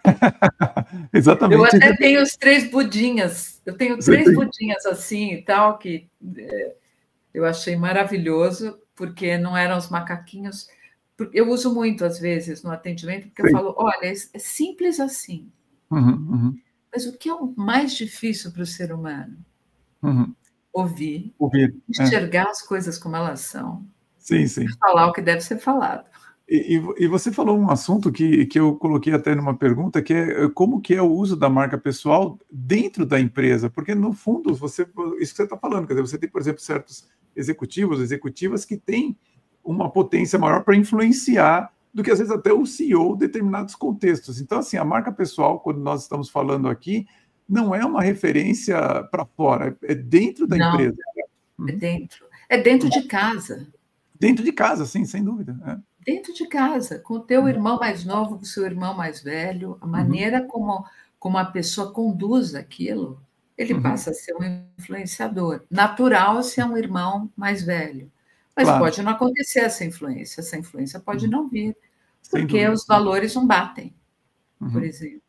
Exatamente. Eu até tenho os três budinhas. Eu tenho Você três tem... budinhas assim e tal, que é, eu achei maravilhoso, porque não eram os macaquinhos. Eu uso muito, às vezes, no atendimento, porque Sim. eu falo, olha, é simples assim. Uhum, uhum. Mas o que é o mais difícil para o ser humano? Uhum. Ouvir, Ouvir, enxergar é. as coisas como elas são. Sim, sim. Falar o que deve ser falado. E, e, e você falou um assunto que, que eu coloquei até numa pergunta, que é como que é o uso da marca pessoal dentro da empresa, porque no fundo, você, isso que você está falando, quer dizer, você tem, por exemplo, certos executivos, executivas que têm uma potência maior para influenciar do que, às vezes, até o C E O em determinados contextos. Então, assim, a marca pessoal, quando nós estamos falando aqui, não é uma referência para fora, é dentro da não, empresa. É dentro. É dentro de casa. Dentro de casa, sim, sem dúvida. É. Dentro de casa, com o teu irmão mais novo, com o seu irmão mais velho, a maneira uhum. como, como a pessoa conduz aquilo, ele uhum. passa a ser um influenciador. Natural se é um irmão mais velho. Mas claro. Pode não acontecer essa influência, essa influência pode uhum. não vir, porque os valores não batem, uhum. por exemplo.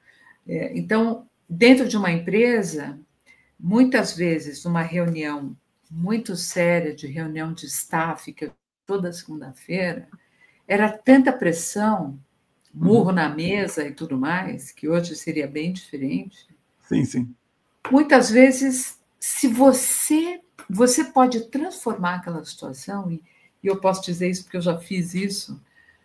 É, então, dentro de uma empresa, muitas vezes, numa reunião muito séria, de reunião de staff, que toda segunda-feira, era tanta pressão, murro uhum. na mesa e tudo mais, que hoje seria bem diferente. Sim, sim. Muitas vezes, se você, você pode transformar aquela situação, e, e eu posso dizer isso porque eu já fiz isso,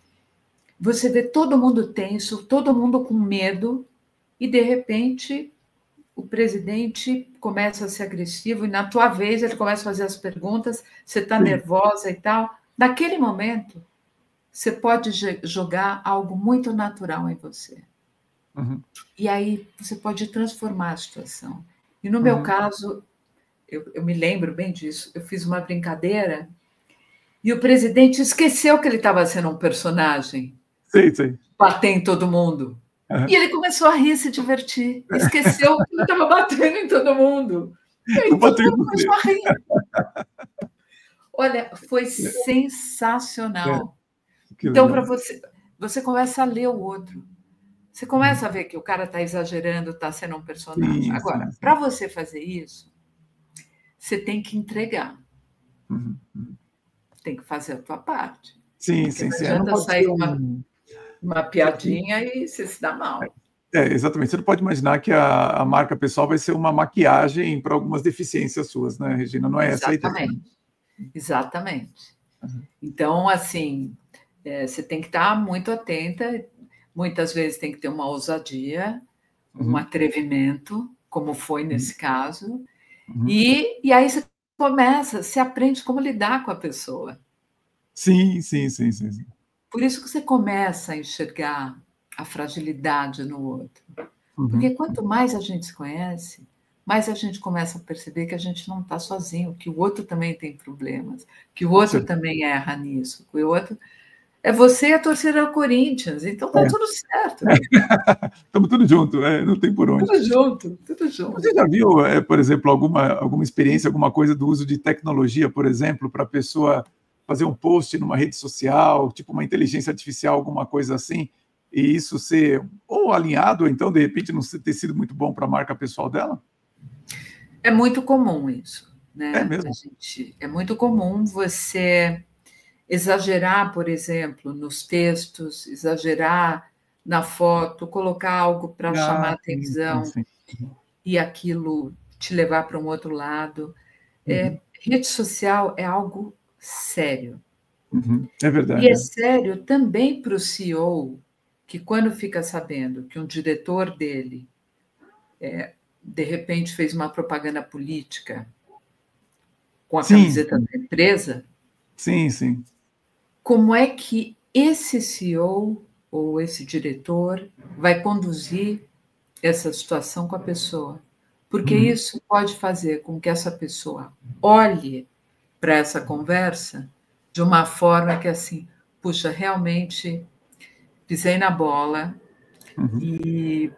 você vê todo mundo tenso, todo mundo com medo, e, de repente, o presidente começa a ser agressivo, e, na tua vez, ele começa a fazer as perguntas, você está nervosa e tal. Naquele momento, você pode jogar algo muito natural em você. Uhum. E aí você pode transformar a situação. E no meu uhum. caso, eu, eu me lembro bem disso, eu fiz uma brincadeira e o presidente esqueceu que ele estava sendo um personagem. Sim, sim. Bater em todo mundo. Uhum. E ele começou a rir, se divertir. Esqueceu que ele estava batendo em todo mundo. E aí todo mundo começou a rir. Olha, foi sensacional. É. Então, para você, você começa a ler o outro. Você começa a ver que o cara está exagerando, está sendo um personagem. Sim, Agora, para você fazer isso, você tem que entregar. Uhum. Tem que fazer a tua parte. Sim, Porque sim, não sim. adianta não sair um... uma, uma piadinha e você se dá mal. É, exatamente. Você não pode imaginar que a, a marca pessoal vai ser uma maquiagem para algumas deficiências suas, né, Regina? Não é essa a ideia. Exatamente. Exatamente. Uhum. Então, assim, é, você tem que estar muito atenta. Muitas vezes tem que ter uma ousadia, uhum. um atrevimento, como foi nesse uhum. caso. Uhum. E, e aí você começa, você aprende como lidar com a pessoa. Sim, sim, sim, sim. sim. Por isso que você começa a enxergar a fragilidade no outro. Uhum. Porque quanto mais a gente se conhece, mais a gente começa a perceber que a gente não está sozinho, que o outro também tem problemas, que o outro Sim. também erra nisso, que o outro... É você e a torcida do Corinthians, então tá é. tudo certo. Estamos tudo junto, é, não tem por onde. Tudo junto, tudo junto. Você já viu, é, por exemplo, alguma, alguma experiência, alguma coisa do uso de tecnologia, por exemplo, para a pessoa fazer um post numa rede social, tipo uma inteligência artificial, alguma coisa assim, e isso ser ou alinhado, ou então, de repente, não ter sido muito bom para a marca pessoal dela? É muito comum isso, né? É mesmo? A gente, é muito comum você exagerar, por exemplo, nos textos, exagerar na foto, colocar algo para ah, chamar a atenção sim, sim. e aquilo te levar para um outro lado. Uhum. É, rede social é algo sério. Uhum. É verdade. E é sério também para o C E O, que quando fica sabendo que um diretor dele, é, de repente, fez uma propaganda política com a sim. camiseta da empresa... Sim, sim. Como é que esse C E O ou esse diretor vai conduzir essa situação com a pessoa? Porque uhum. isso pode fazer com que essa pessoa olhe para essa conversa de uma forma que, assim, puxa, realmente pisei na bola uhum. e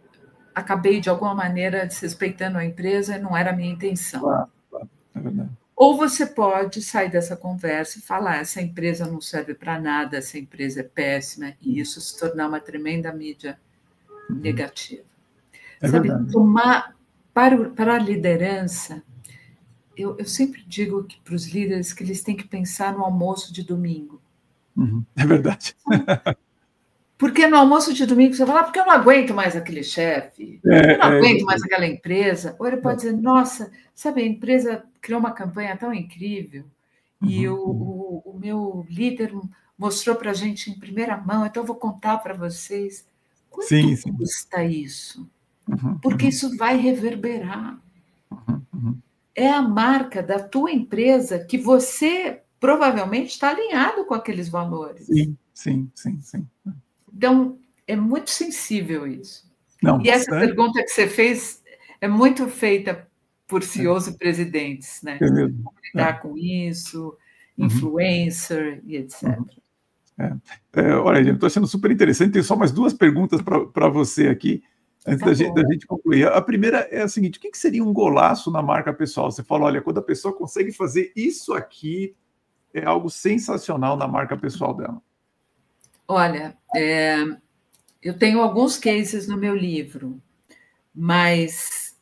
acabei, de alguma maneira, desrespeitando a empresa e não era a minha intenção. Claro, claro. É verdade. Ou você pode sair dessa conversa e falar: essa empresa não serve para nada, essa empresa é péssima, e isso se tornar uma tremenda mídia uhum. negativa. É Sabe, verdade. tomar para, para a liderança, eu, eu sempre digo que para os líderes que eles têm que pensar no almoço de domingo. Uhum. É verdade. Porque no almoço de domingo você fala, ah, porque eu não aguento mais aquele chefe, é, eu não é, aguento é, mais aquela empresa. Ou ele pode dizer, nossa, sabe, a empresa criou uma campanha tão incrível e uhum. o, o, o meu líder mostrou para a gente em primeira mão, então eu vou contar para vocês. Quanto sim, sim. custa isso? Uhum, Porque uhum. isso vai reverberar. Uhum, uhum. É a marca da tua empresa que você provavelmente está alinhado com aqueles valores. Sim, sim, sim, sim. Então, é muito sensível isso. Não, e essa bastante. pergunta que você fez é muito feita por C E Os é. e presidentes, né? É mesmo. Como lidar É. com isso, Uhum. influencer e etcétera. Uhum. É. É, olha, eu estou achando super interessante. Tem só mais duas perguntas para você aqui, antes Tá da bom. gente, da gente concluir. A primeira é a seguinte: o que, que seria um golaço na marca pessoal? Você fala, olha, quando a pessoa consegue fazer isso aqui, é algo sensacional na marca pessoal dela. Olha, é, eu tenho alguns cases no meu livro, mas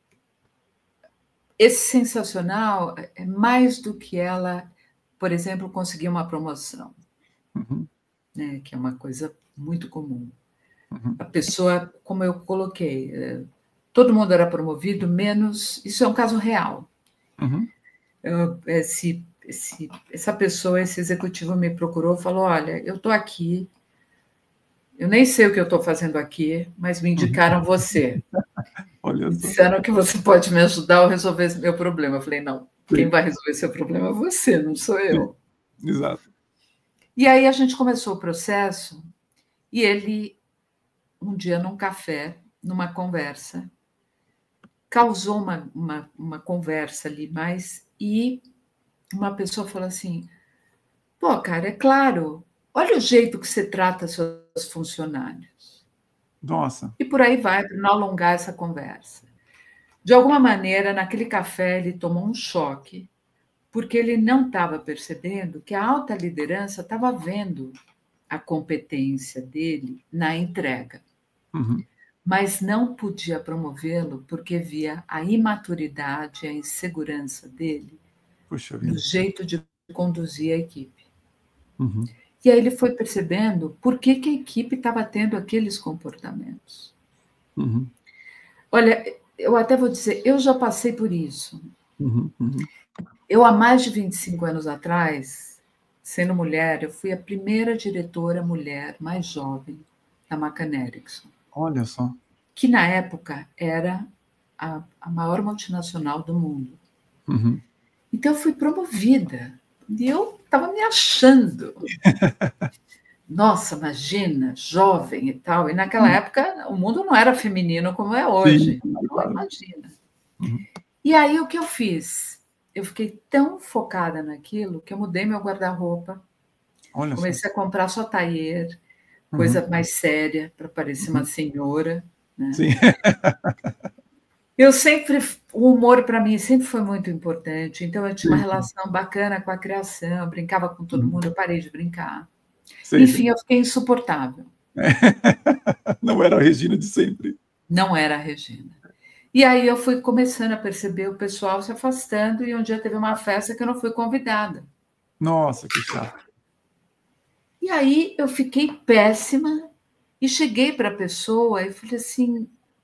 esse sensacional é mais do que ela, por exemplo, conseguir uma promoção, Uhum. né, que é uma coisa muito comum. Uhum. A pessoa, como eu coloquei, todo mundo era promovido, menos... Isso é um caso real. Uhum. Eu, esse, esse, essa pessoa, esse executivo me procurou e falou, olha, eu estou aqui, eu nem sei o que eu estou fazendo aqui, mas me indicaram uhum. você. Olha só. Disseram que você pode me ajudar a resolver esse meu problema. Eu falei, não, Sim. quem vai resolver seu problema é você, não sou eu. Sim. Exato. E aí a gente começou o processo e ele, um dia num café, numa conversa, causou uma, uma, uma conversa ali mais e uma pessoa falou assim, pô, cara, é claro, olha o jeito que você trata seus funcionários. Nossa. E por aí vai, para não alongar essa conversa. De alguma maneira, naquele café, ele tomou um choque, porque ele não estava percebendo que a alta liderança estava vendo a competência dele na entrega. Uhum. Mas não podia promovê-lo porque via a imaturidade, a insegurança dele Puxa vida. no jeito de conduzir a equipe. Uhum. E aí ele foi percebendo por que, que a equipe estava tendo aqueles comportamentos. Uhum. Olha, eu até vou dizer, eu já passei por isso. Uhum. Uhum. Eu, há mais de vinte e cinco anos atrás, sendo mulher, eu fui a primeira diretora mulher mais jovem da McCann Erickson. Olha só. Que, na época, era a, a maior multinacional do mundo. Uhum. Então, eu fui promovida. E eu estava me achando. Nossa, imagina, jovem e tal. E, naquela uhum. época, o mundo não era feminino como é hoje. Sim, claro. Imagina. Uhum. E aí, o que eu fiz? Eu fiquei tão focada naquilo que eu mudei meu guarda-roupa. Olha Comecei só. a comprar só tailleur, coisa uhum. mais séria, para parecer uhum. uma senhora. Né? Sim. Eu sempre, o humor para mim sempre foi muito importante, então eu tinha uma Sim. relação bacana com a criação, eu brincava com todo mundo, eu parei de brincar. Sempre. Enfim, eu fiquei insuportável. Não era a Regina de sempre. Não era a Regina. E aí eu fui começando a perceber o pessoal se afastando e um dia teve uma festa que eu não fui convidada. Nossa, que chato. E aí eu fiquei péssima e cheguei para a pessoa e falei assim,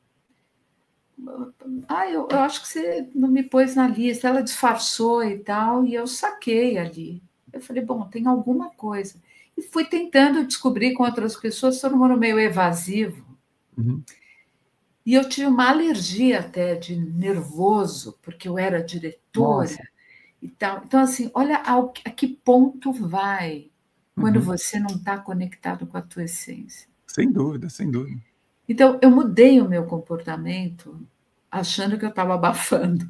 ah, eu, eu acho que você não me pôs na lista. Ela disfarçou e tal, e eu saquei ali. Eu falei, bom, tem alguma coisa. E fui tentando descobrir com outras pessoas, todo mundo meio evasivo. Uhum. E eu tive uma alergia até de nervoso, porque eu era diretora. Nossa. E tal. Então, assim, olha ao, a que ponto vai quando uhum. você não está conectado com a tua essência. Sem dúvida, sem dúvida. Então, eu mudei o meu comportamento achando que eu estava abafando.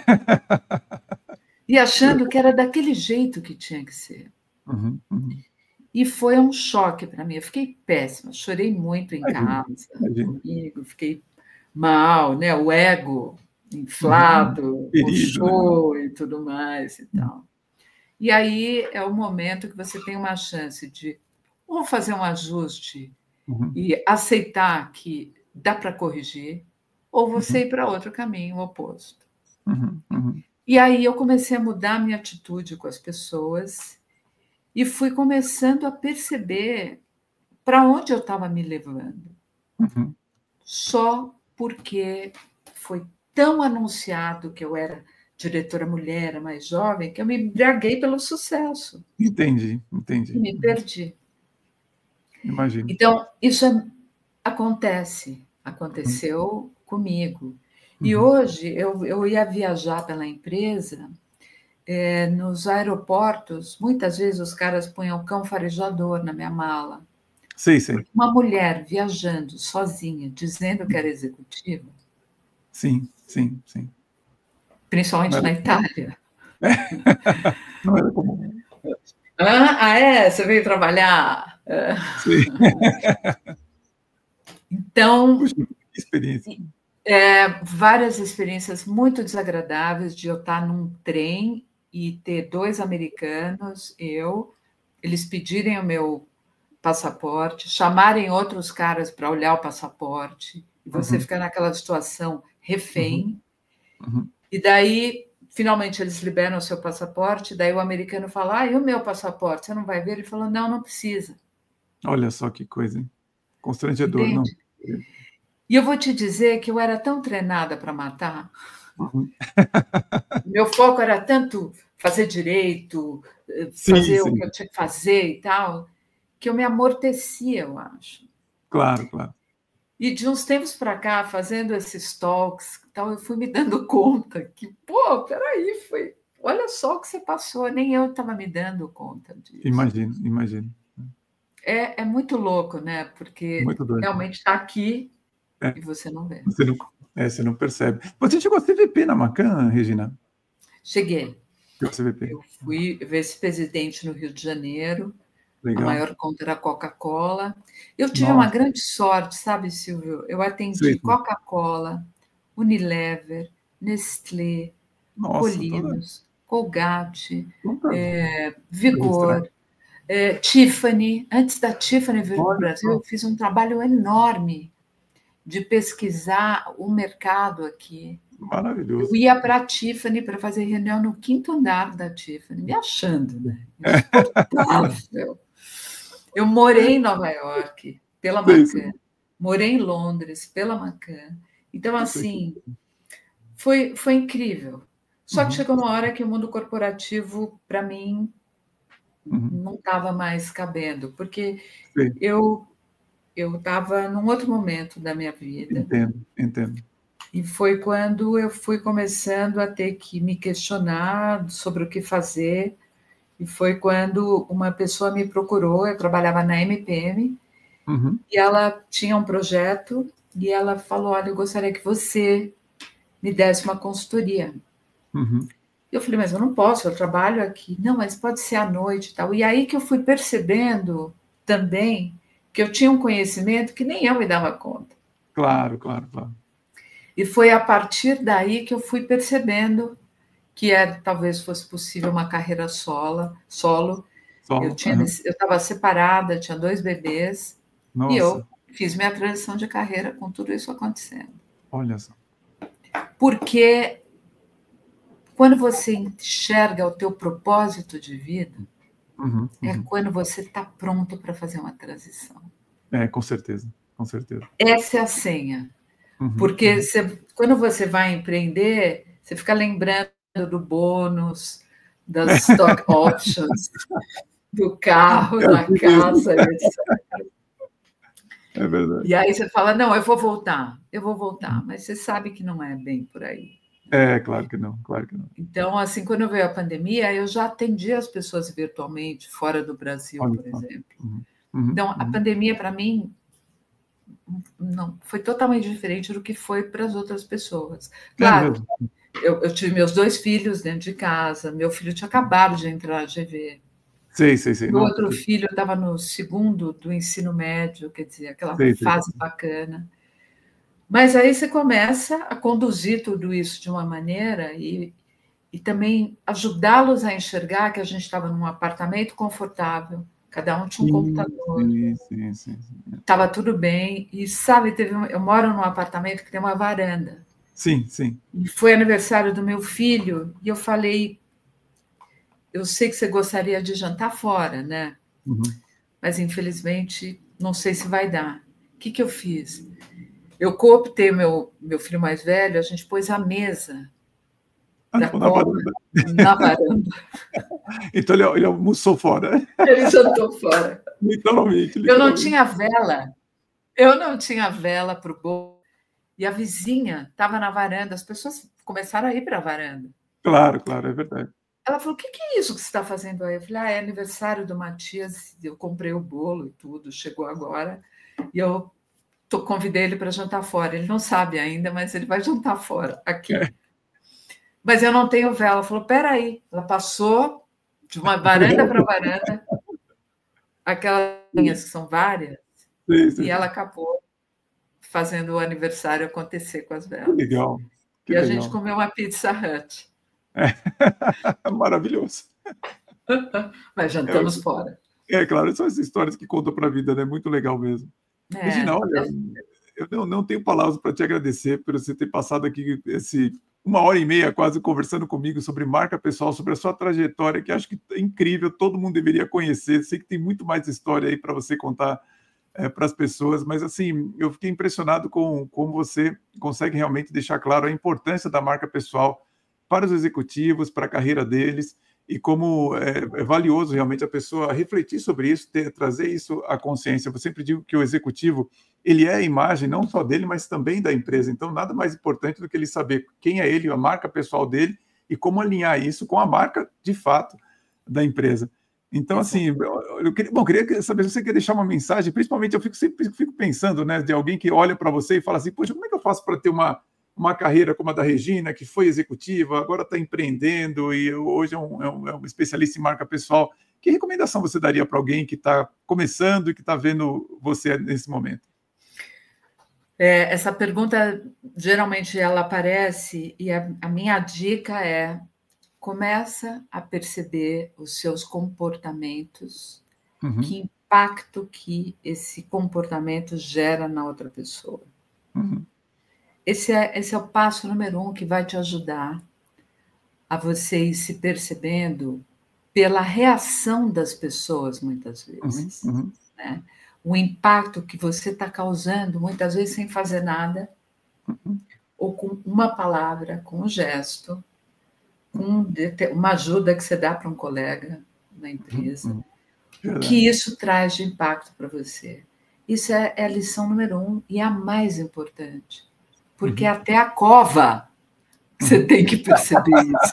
E achando que era daquele jeito que tinha que ser. Uhum, uhum. E foi um choque para mim. Eu fiquei péssima, chorei muito em imagina, casa imagina. comigo, fiquei mal, né? O ego inflado, uhum. Perigo, puxou, né? E tudo mais e tal. E aí é o momento que você tem uma chance de ou fazer um ajuste uhum. e aceitar que dá para corrigir, ou você Uhum. ir para outro caminho oposto. Uhum. Uhum. E aí eu comecei a mudar minha atitude com as pessoas e fui começando a perceber para onde eu estava me levando. Uhum. Só porque foi tão anunciado que eu era diretora mulher, a mais jovem, que eu me embriaguei pelo sucesso. Entendi, E entendi. me perdi. Imagino. Então, isso é, acontece, Uhum. aconteceu comigo. E Uhum. hoje eu, eu ia viajar pela empresa, é, nos aeroportos, muitas vezes os caras punham cão farejador na minha mala. Sei, sei. Uma mulher viajando sozinha, dizendo que era executiva, Sim, sim, sim. Não principalmente era na comum. Itália. Não era comum. Ah, ah, é? Você veio trabalhar? É. Sim. Então, Puxa, que experiência. é, várias experiências muito desagradáveis de eu estar num trem e ter dois americanos, eu, eles pedirem o meu passaporte, chamarem outros caras para olhar o passaporte, e você Uhum. ficar naquela situação Uhum. refém. Uhum. E daí, finalmente, eles liberam o seu passaporte, daí o americano fala, ah, e o meu passaporte? Você não vai ver? Ele falou, não, não precisa. Olha só que coisa, hein? Constrangedor, não? Entende? E eu vou te dizer que eu era tão treinada para matar, Uhum. meu foco era tanto fazer direito, Sim, fazer o sim. que eu tinha que fazer e tal, que eu me amortecia, eu acho. Claro, claro. E de uns tempos para cá, fazendo esses talks, tal, eu fui me dando conta que, pô, peraí, foi, olha só o que você passou, nem eu estava me dando conta disso. Imagino, imagino. É, é muito louco, né? Porque Muito doido. realmente está aqui É, e você não vê. você não, é, você não percebe. Você chegou a C V P na Macan, Regina? Cheguei. Chegou a C V P. Eu fui vice-presidente no Rio de Janeiro, a Legal. maior conta era a Coca-Cola. Eu tive uma Nossa, grande sorte, sabe, Silvio? Eu sei, atendi sei. Coca-Cola, Unilever, Nestlé, Nossa, toda, Colinos, Colgate, toda é, registrada. Vigor, é, Tiffany. Antes da Tiffany vir para o Olha Brasil, só, eu fiz um trabalho enorme de pesquisar o mercado aqui. Eu maravilhoso. ia para a Tiffany para fazer reunião no quinto andar da Tiffany, me achando, né? Insuportável. Eu morei em Nova York pela Sei, sei. Macan, morei em Londres pela Macan. Então, Puxa, que... assim, foi, foi incrível. Só que Uhum, chegou uma hora que o mundo corporativo, para mim, uhum. não estava mais cabendo, porque Sei, eu eu estava num outro momento da minha vida. entendo, entendo. E foi quando eu fui começando a ter que me questionar sobre o que fazer. E foi quando uma pessoa me procurou, eu trabalhava na M P M, Uhum, e ela tinha um projeto, e ela falou: Olha, eu gostaria que você me desse uma consultoria. uhum. Eu falei: Mas eu não posso, eu trabalho aqui. Não, mas pode ser à noite e tal. E aí que eu fui percebendo também que eu tinha um conhecimento que nem eu me dava conta. Claro, claro, claro. E foi a partir daí que eu fui percebendo que era, talvez fosse possível uma carreira solo. solo. Eu Solo. tinha, Aham. eu estava separada, tinha dois bebês, e eu Nossa, fiz minha transição de carreira com tudo isso acontecendo. olha só. Porque quando você enxerga o teu propósito de vida, Uhum, é uhum. quando você está pronto para fazer uma transição. É, com certeza, com certeza. Essa é a senha. Uhum, Porque uhum. você, quando você vai empreender, você fica lembrando do bônus, das stock options, do carro, É da assim mesmo. casa, etcétera. É verdade. E aí você fala, não, eu vou voltar, eu vou voltar, mas você sabe que não é bem por aí. É, claro que não, claro que não. Então, assim, quando veio a pandemia, eu já atendi as pessoas virtualmente, fora do Brasil, Olha por só. exemplo. Uhum, uhum, Então, a uhum. pandemia, para mim, não foi totalmente diferente do que foi para as outras pessoas. É Claro, mesmo? eu, eu tive meus dois filhos dentro de casa, meu filho tinha acabado de entrar na G V. Sei, sei, sei. Meu Nossa, outro que... filho estava no segundo do ensino médio, quer dizer, aquela sei, sei. fase bacana. Mas aí você começa a conduzir tudo isso de uma maneira e, e também ajudá-los a enxergar que a gente estava num apartamento confortável, cada um tinha um Sim, computador, sim, sim, sim, sim. estava tudo bem. E sabe, teve um, eu moro num apartamento que tem uma varanda. Sim, sim. E foi aniversário do meu filho e eu falei, eu sei que você gostaria de jantar fora, né? Uhum. Mas infelizmente não sei se vai dar. O que, que eu fiz? Eu cooptei meu, meu filho mais velho, a gente pôs a mesa Ah, da tipo, na copa varanda. na varanda. Então ele, ele almoçou fora. Ele jantou fora. Literalmente, Eu não literalmente. tinha vela, eu não tinha vela para o bolo. E a vizinha estava na varanda, as pessoas começaram a ir para a varanda. Claro, claro, é verdade. Ela falou: o que, que é isso que você está fazendo aí? Eu falei: ah, é aniversário do Matias, eu comprei o bolo e tudo, chegou agora, e eu tô, convidei ele para jantar fora. Ele não sabe ainda, mas ele vai jantar fora, aqui. É. Mas eu não tenho vela. Ela falou: peraí. Ela passou de uma varanda para varanda, aquelas linhas que são várias, Sim, sim, e ela sim. acabou fazendo o aniversário acontecer com as Que velas. legal, que E a gente legal. comeu uma Pizza Hut. É. Maravilhoso. Mas É, jantamos fora. é claro, são essas histórias que contam para a vida, né? Muito legal mesmo. Regina, É, olha, eu não, não tenho palavras para te agradecer por você ter passado aqui esse uma hora e meia quase conversando comigo sobre marca pessoal, sobre a sua trajetória, que acho que é incrível, todo mundo deveria conhecer. Sei que tem muito mais história aí para você contar é, para as pessoas, mas assim, eu fiquei impressionado com como você consegue realmente deixar claro a importância da marca pessoal para os executivos, para a carreira deles, e como é, é valioso realmente a pessoa refletir sobre isso, ter, trazer isso à consciência. Eu sempre digo que o executivo, ele é a imagem não só dele, mas também da empresa. Então, nada mais importante do que ele saber quem é ele, a marca pessoal dele, e como alinhar isso com a marca, de fato, da empresa. Então, assim, eu, eu queria, bom, queria saber se você quer deixar uma mensagem, principalmente eu fico sempre fico pensando, né, de alguém que olha para você e fala assim, poxa, como é que eu faço para ter uma, uma carreira como a da Regina, que foi executiva, agora está empreendendo e hoje é um, é, um, é um especialista em marca pessoal. Que recomendação você daria para alguém que está começando e que está vendo você nesse momento? É, essa pergunta, geralmente, ela aparece e a, a minha dica é: começa a perceber os seus comportamentos, Uhum, que impacto que esse comportamento gera na outra pessoa. uhum, Esse é, esse é o passo número um que vai te ajudar a você ir se percebendo pela reação das pessoas, muitas uhum, vezes, uhum, né? O impacto que você está causando, muitas vezes sem fazer nada, uhum, ou com uma palavra, com um gesto, com uma ajuda que você dá para um colega na uhum, empresa, uhum. o que Verdade. isso traz de impacto para você. Isso é, é a lição número um e a mais importante, porque Uhum, até a cova você uhum. tem que perceber isso.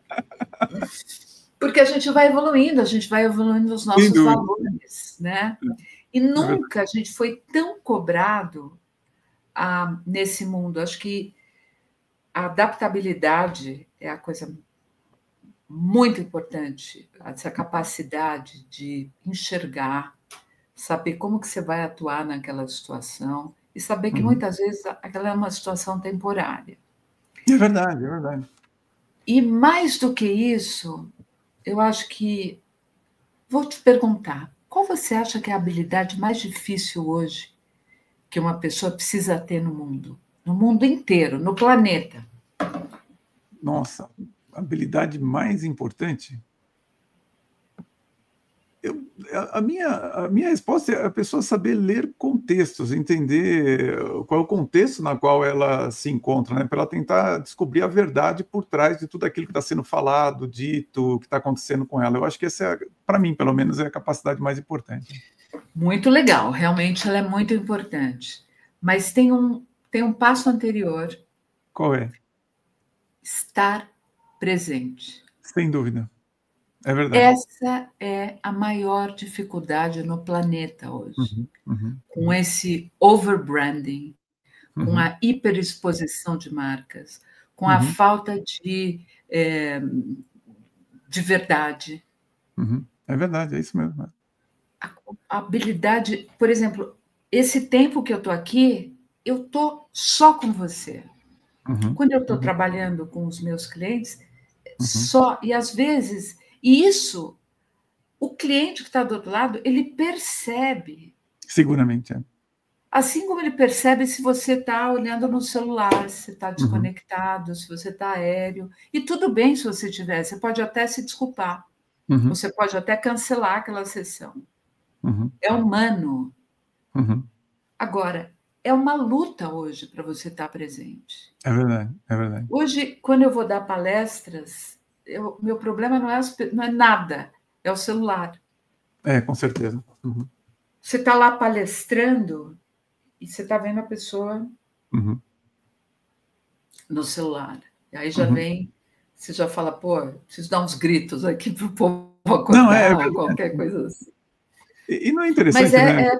Porque a gente vai evoluindo, a gente vai evoluindo os Sem nossos dúvida, valores, né? E é verdade. nunca a gente foi tão cobrado ah, nesse mundo. Acho que a adaptabilidade é a coisa muito importante, essa capacidade de enxergar, saber como que você vai atuar naquela situação e saber que Uhum. muitas vezes aquela é uma situação temporária. É verdade, é verdade. E mais do que isso, eu acho que vou te perguntar, qual você acha que é a habilidade mais difícil hoje que uma pessoa precisa ter no mundo? No mundo inteiro, no planeta. Nossa, a habilidade mais importante? Eu, a, a minha, a minha resposta é a pessoa saber ler contextos, entender qual é o contexto na qual ela se encontra, né? Para ela tentar descobrir a verdade por trás de tudo aquilo que está sendo falado, dito, que está acontecendo com ela. Eu acho que essa, é, para mim, pelo menos, é a capacidade mais importante. Muito legal, realmente ela é muito importante. Mas tem um, tem um passo anterior, Qual é? estar presente. Sem dúvida. É verdade. Essa é a maior dificuldade no planeta hoje. Uhum, uhum, Com esse overbranding, com uhum, a hiperexposição de marcas, com a uhum, falta de, é, de verdade. uhum. É verdade, é isso mesmo. É. A habilidade, por exemplo, esse tempo que eu estou aqui, eu estou só com você. Uhum. Quando eu estou Uhum. trabalhando com os meus clientes, Uhum. só, e às vezes, e isso, o cliente que está do outro lado, ele percebe. Seguramente, é. Assim como ele percebe se você está olhando no celular, se está desconectado, uhum. se você está aéreo. E tudo bem se você tiver, você pode até se desculpar. Uhum. Você pode até cancelar aquela sessão. Uhum. É humano. Uhum. Agora, é uma luta hoje para você estar presente. É verdade, é verdade. Hoje, quando eu vou dar palestras, eu, meu problema não é, não é nada, é o celular. É, com certeza. Uhum. Você está lá palestrando e você está vendo a pessoa uhum. no celular. E aí já uhum. vem, você já fala, pô, preciso dar uns gritos aqui para o povo acordar, não, é, é ou qualquer coisa assim. E, e não é interessante, Mas é, né? É...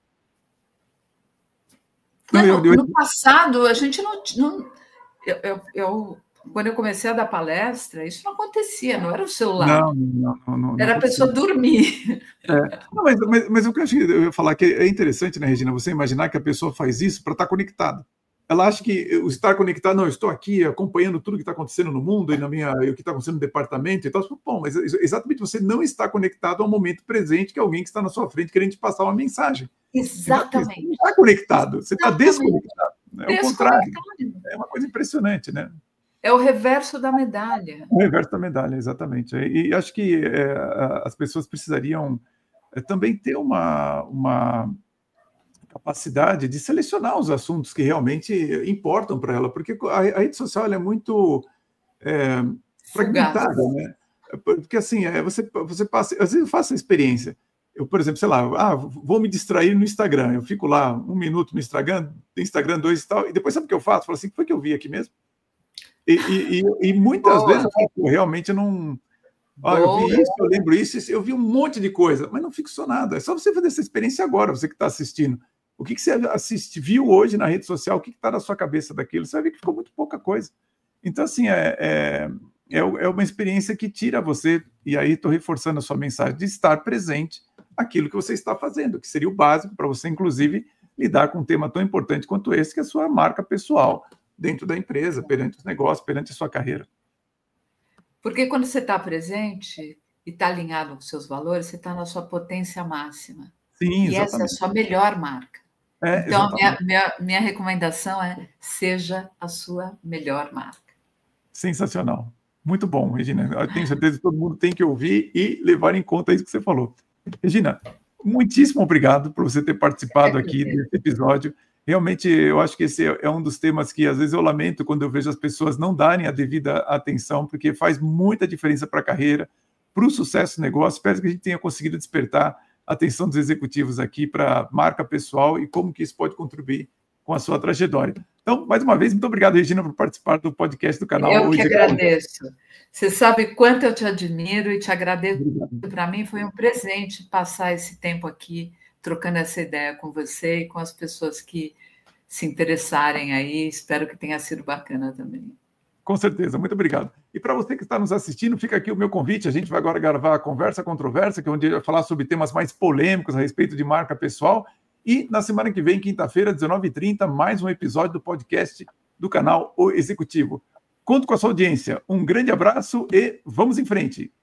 Não, eu, eu... No passado, a gente não... não eu, eu, eu, quando eu comecei a dar palestra, isso não acontecia, não era o celular. Não, não, não, não, não era a pessoa dormir. É. Não, mas, mas, mas o que eu, achei, eu ia falar que é interessante, né, Regina, você imaginar que a pessoa faz isso para estar conectada. Ela acha que o estar conectado, não, eu estou aqui acompanhando tudo que está acontecendo no mundo e na minha, o que está acontecendo no departamento e tal. Bom, mas exatamente você não está conectado ao momento presente, que é alguém que está na sua frente querendo te passar uma mensagem. Exatamente. Você não está conectado, você está desconectado. É o contrário. É uma coisa impressionante, né? É o reverso da medalha. O reverso da medalha, exatamente. E acho que é, as pessoas precisariam é, também ter uma, uma capacidade de selecionar os assuntos que realmente importam para ela, porque a, a rede social ela é muito é, fragmentada, né? Porque assim, é, você, você passa, às vezes eu faço a experiência. Eu, por exemplo, sei lá, ah, vou me distrair no Instagram. Eu fico lá um minuto no Instagram, Instagram dois e tal, e depois sabe o que eu faço? Eu falo assim, o que foi que eu vi aqui mesmo? E, e, e, e muitas Boa. vezes eu realmente não... Ah, eu vi isso, eu lembro isso, eu vi um monte de coisa, mas não fixou nada. É só você fazer essa experiência agora, você que está assistindo. O que, que você assiste, viu hoje na rede social, o que está na sua cabeça daquilo? Você vai ver que ficou muito pouca coisa. Então, assim, é, é, é uma experiência que tira você, e aí estou reforçando a sua mensagem, de estar presente aquilo que você está fazendo, que seria o básico para você, inclusive, lidar com um tema tão importante quanto esse, que é a sua marca pessoal dentro da empresa, perante os negócios, perante a sua carreira. Porque quando você está presente e está alinhado com seus valores, você está na sua potência máxima. Sim, e essa é a sua melhor marca. É, então, a minha, minha, minha recomendação é seja a sua melhor marca. Sensacional. Muito bom, Regina. Eu tenho certeza que todo mundo tem que ouvir e levar em conta isso que você falou. Regina, muitíssimo obrigado por você ter participado é aqui desse episódio. Realmente, eu acho que esse é um dos temas que, às vezes, eu lamento quando eu vejo as pessoas não darem a devida atenção, porque faz muita diferença para a carreira, para o sucesso do negócio. Espero que a gente tenha conseguido despertar a atenção dos executivos aqui para a marca pessoal e como que isso pode contribuir com a sua trajetória. Então, mais uma vez, muito obrigado, Regina, por participar do podcast do canal. Eu que agradeço. Você sabe quanto eu te admiro e te agradeço. Para mim foi um presente passar esse tempo aqui trocando essa ideia com você e com as pessoas que se interessarem aí. Espero que tenha sido bacana também. Com certeza, muito obrigado. E para você que está nos assistindo, fica aqui o meu convite. A gente vai agora gravar a Conversa Controversa, que é onde a gente vai falar sobre temas mais polêmicos a respeito de marca pessoal. E na semana que vem, quinta-feira, dezenove e trinta, mais um episódio do podcast do canal O Executivo. Conto com a sua audiência. Um grande abraço e vamos em frente.